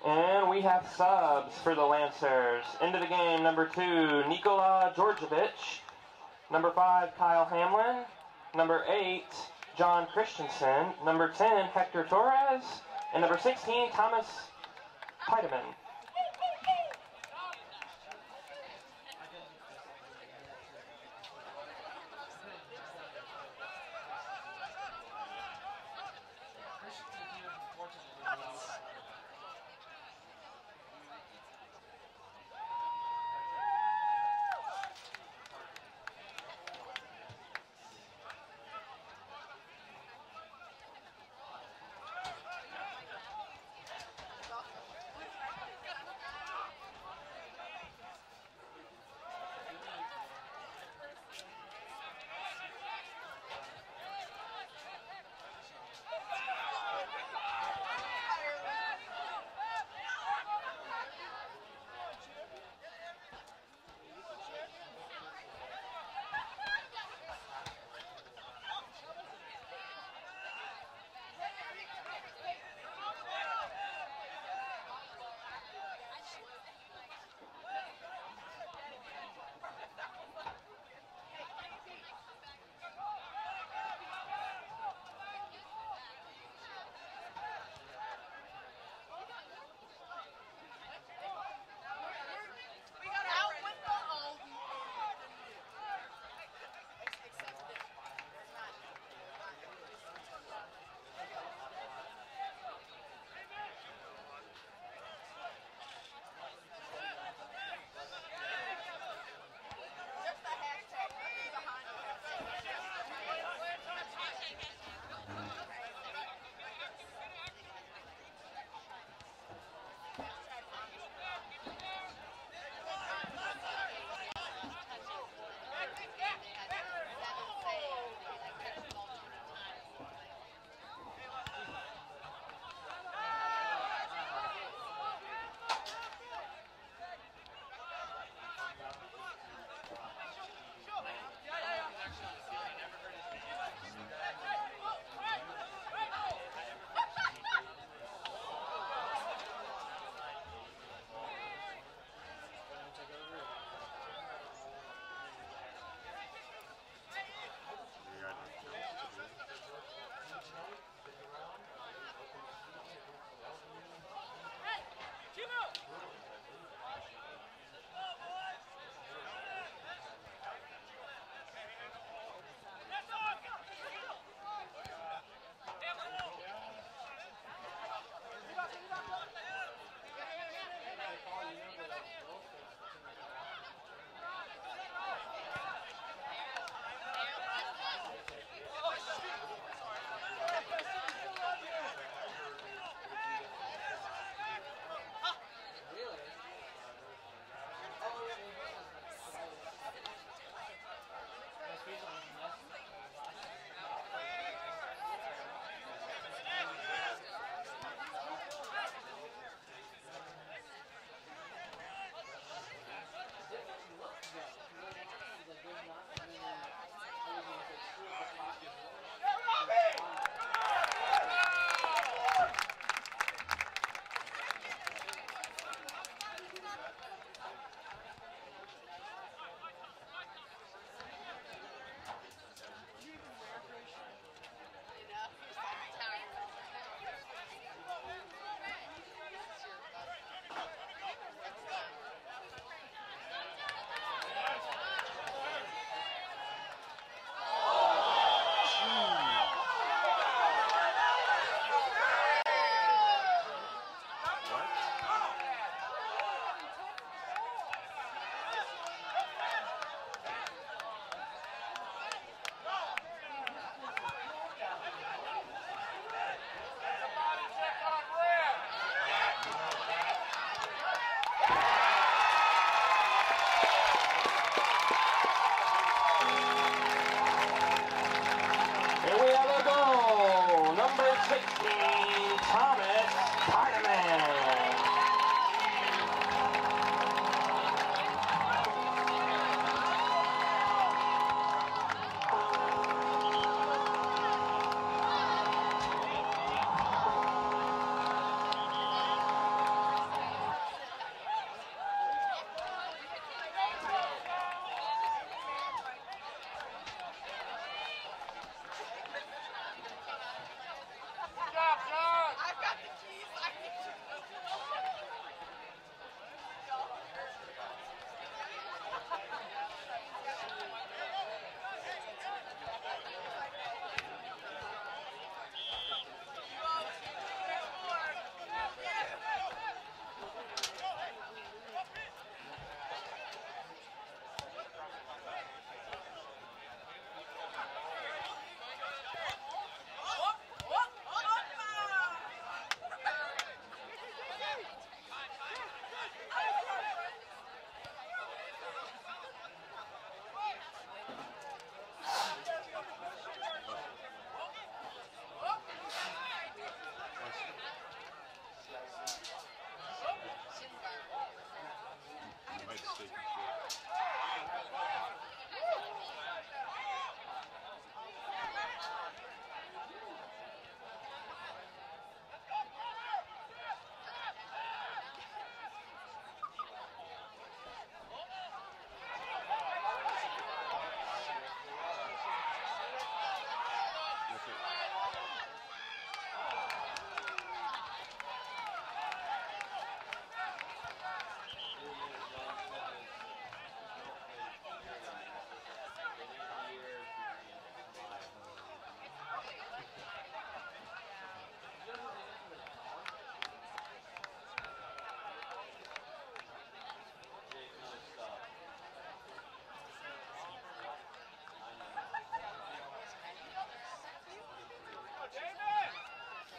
G: And we have subs for the Lancers. Into the game, number two, Nikola Georgievich. Number five, Kyle Hamlin. Number eight, John Christensen. Number ten, Hector Torres. And number sixteen, Thomas Tiedemann.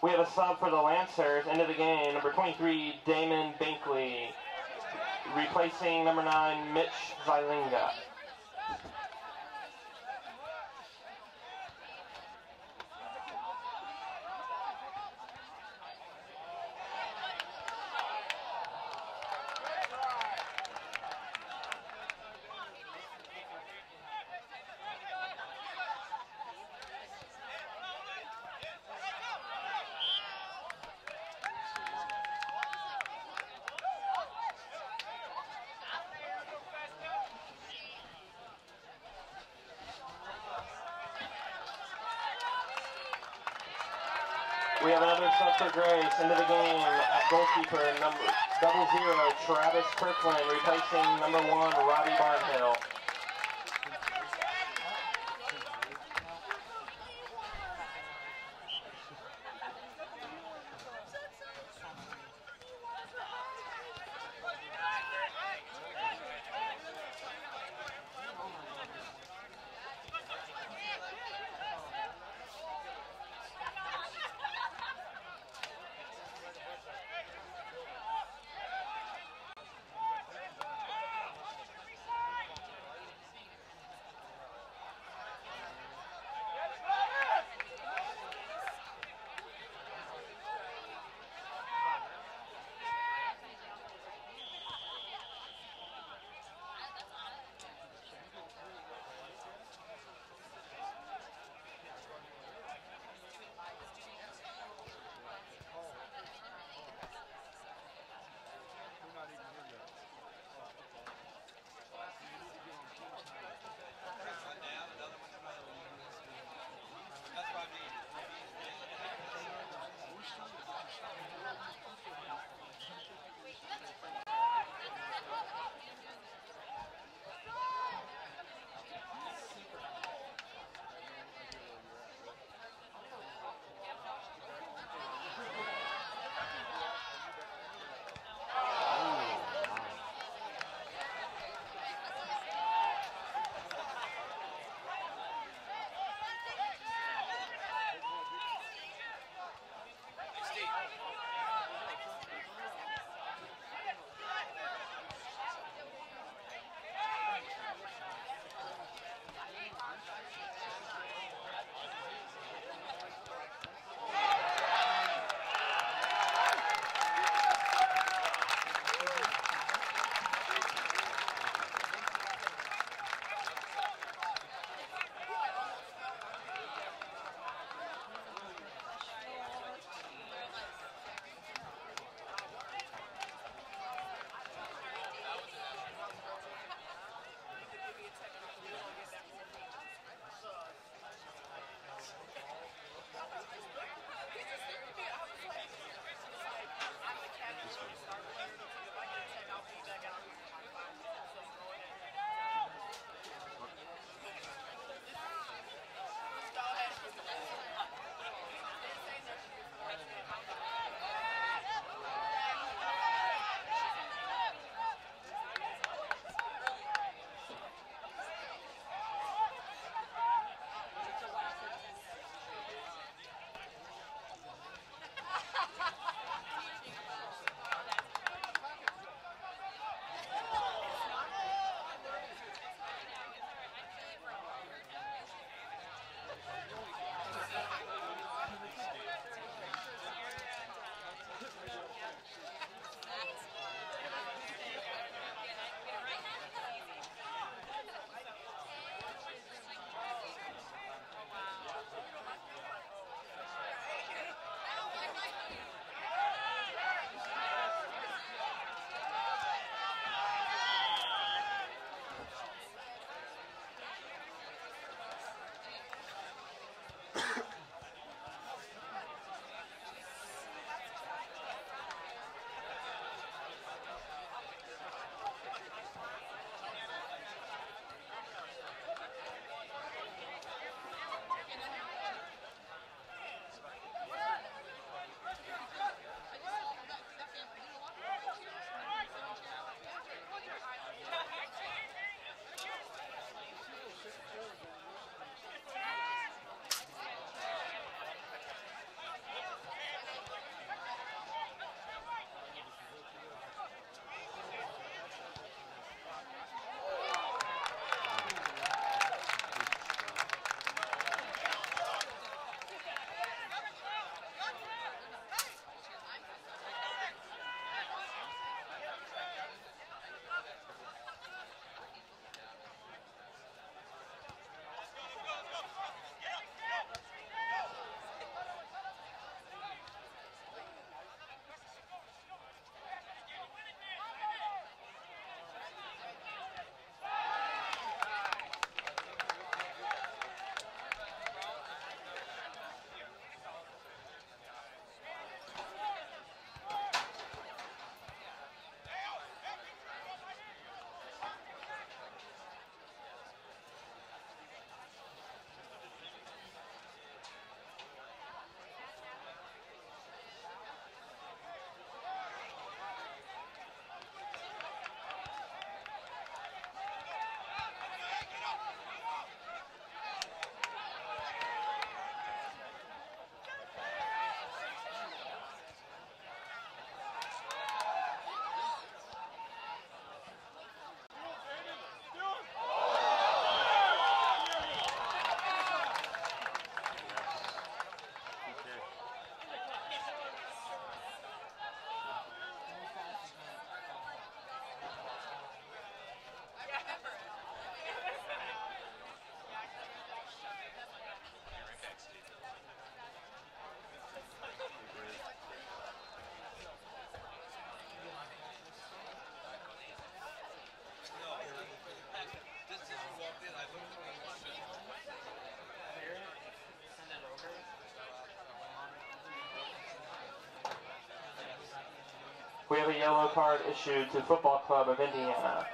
G: We have a sub for the Lancers into the game, number twenty-three, Damon Binkley, replacing number nine, Mitch Zylinga. We have another sub for Grace into the game at goalkeeper, number double zero, Travis Kirkland, replacing number one, Robbie Barnhill. We have a yellow card issued to Football Club of Indiana.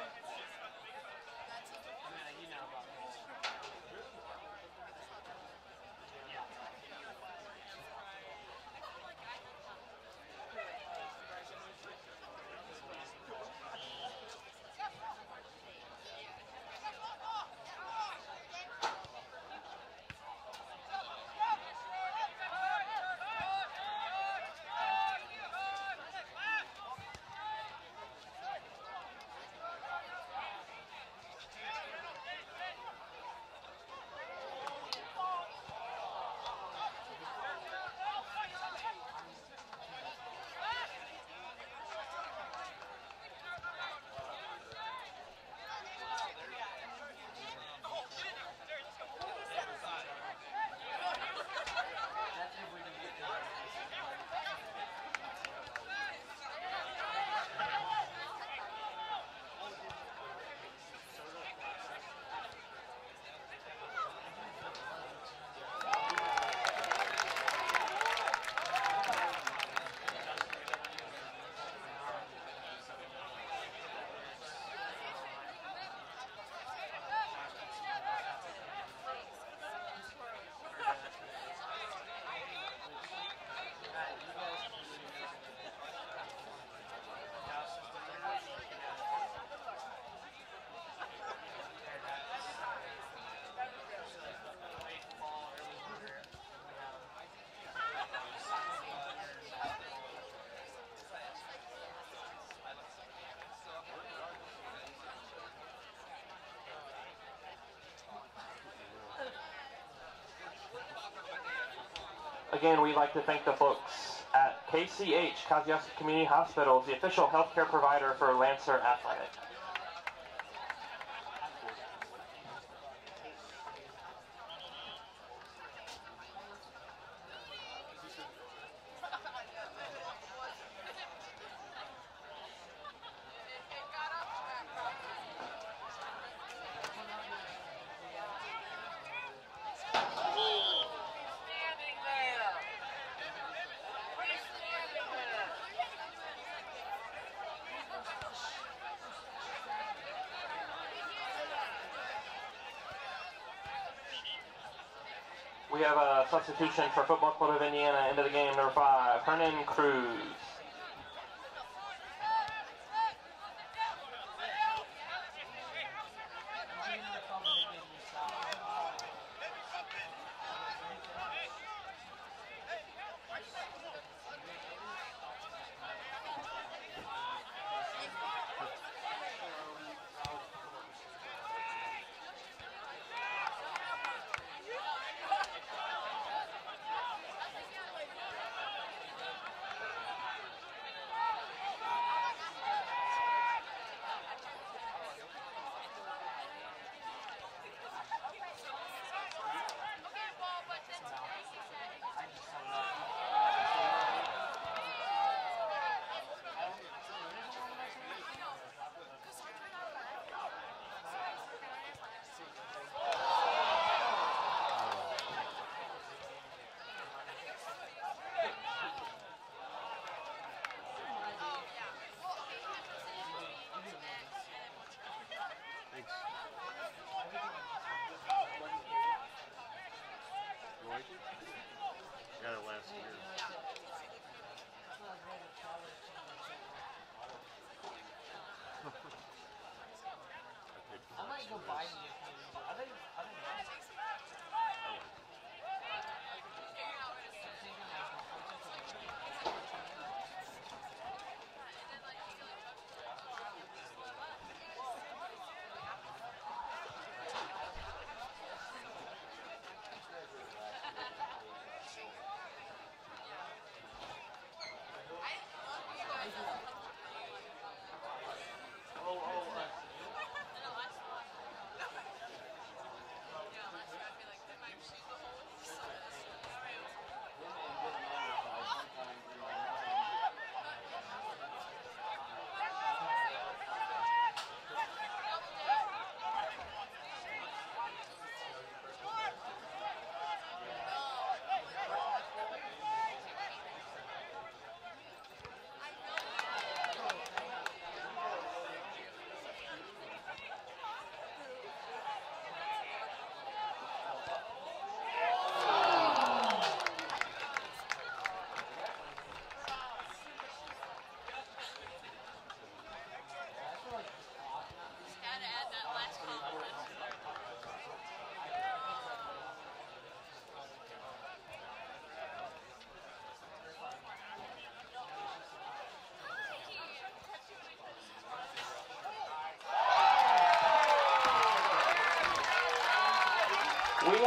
G: Again, we'd like to thank the folks at K C H, Kosciuszko Community Hospital, the official healthcare provider for Lancer Athletic. We have a substitution for Football Club of Indiana into the game, number five, Hernan Cruz.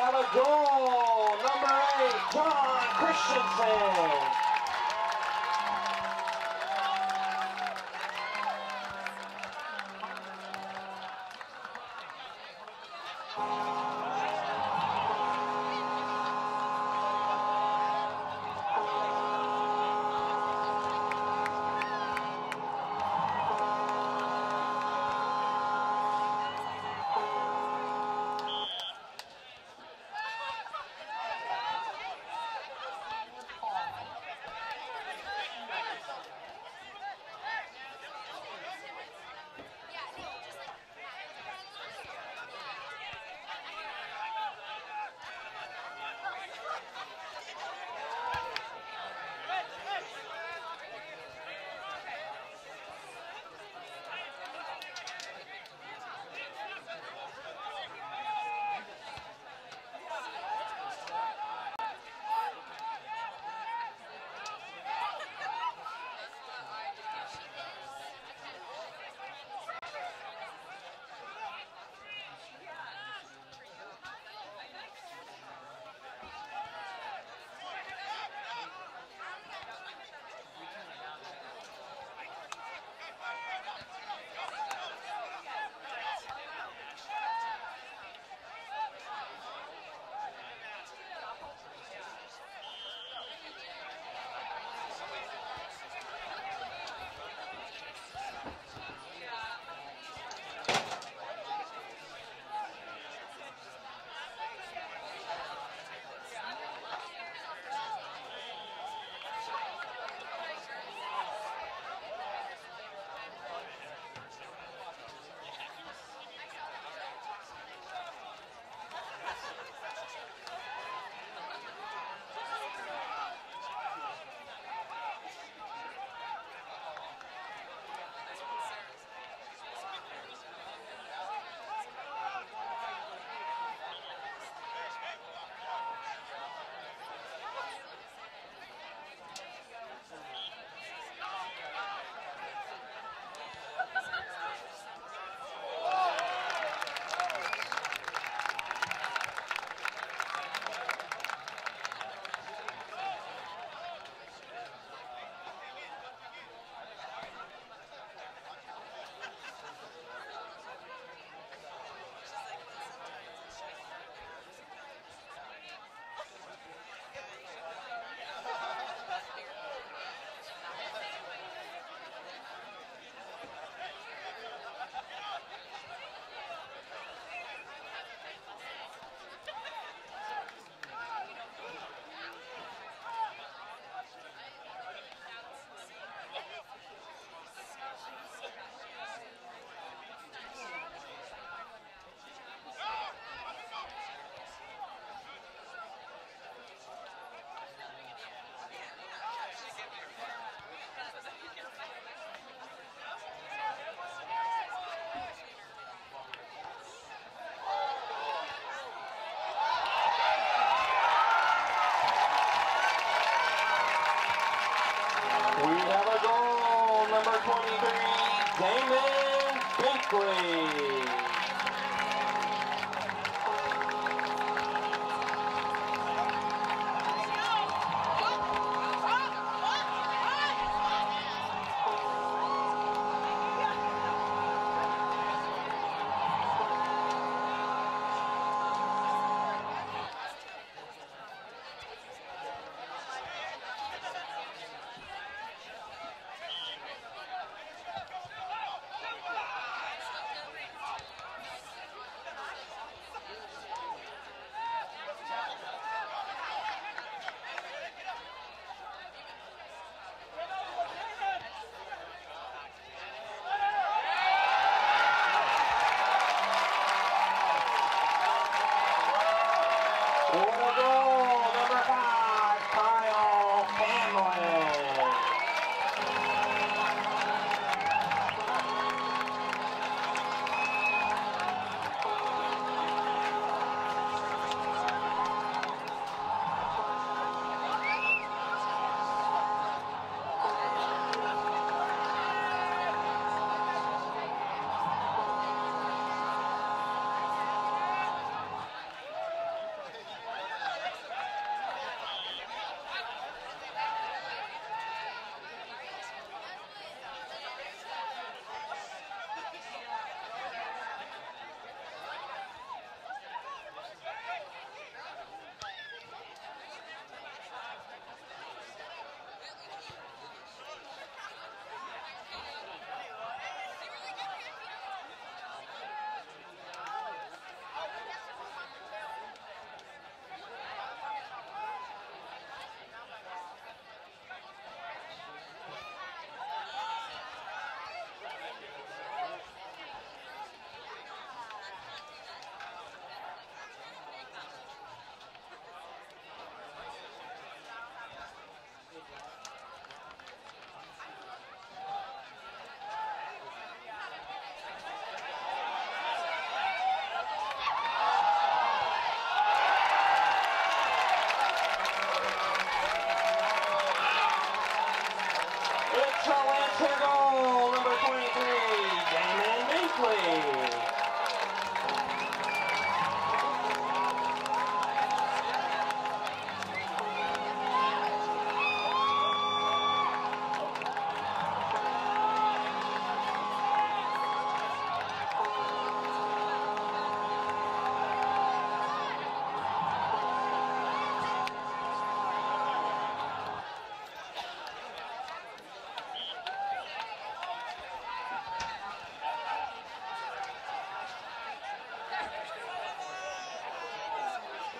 G: have a goal, number eight, John Christensen. Damon Binkley.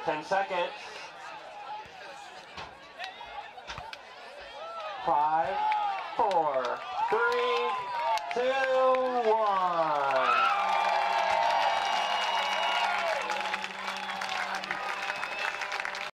G: ten seconds. Five, four, three, two, one.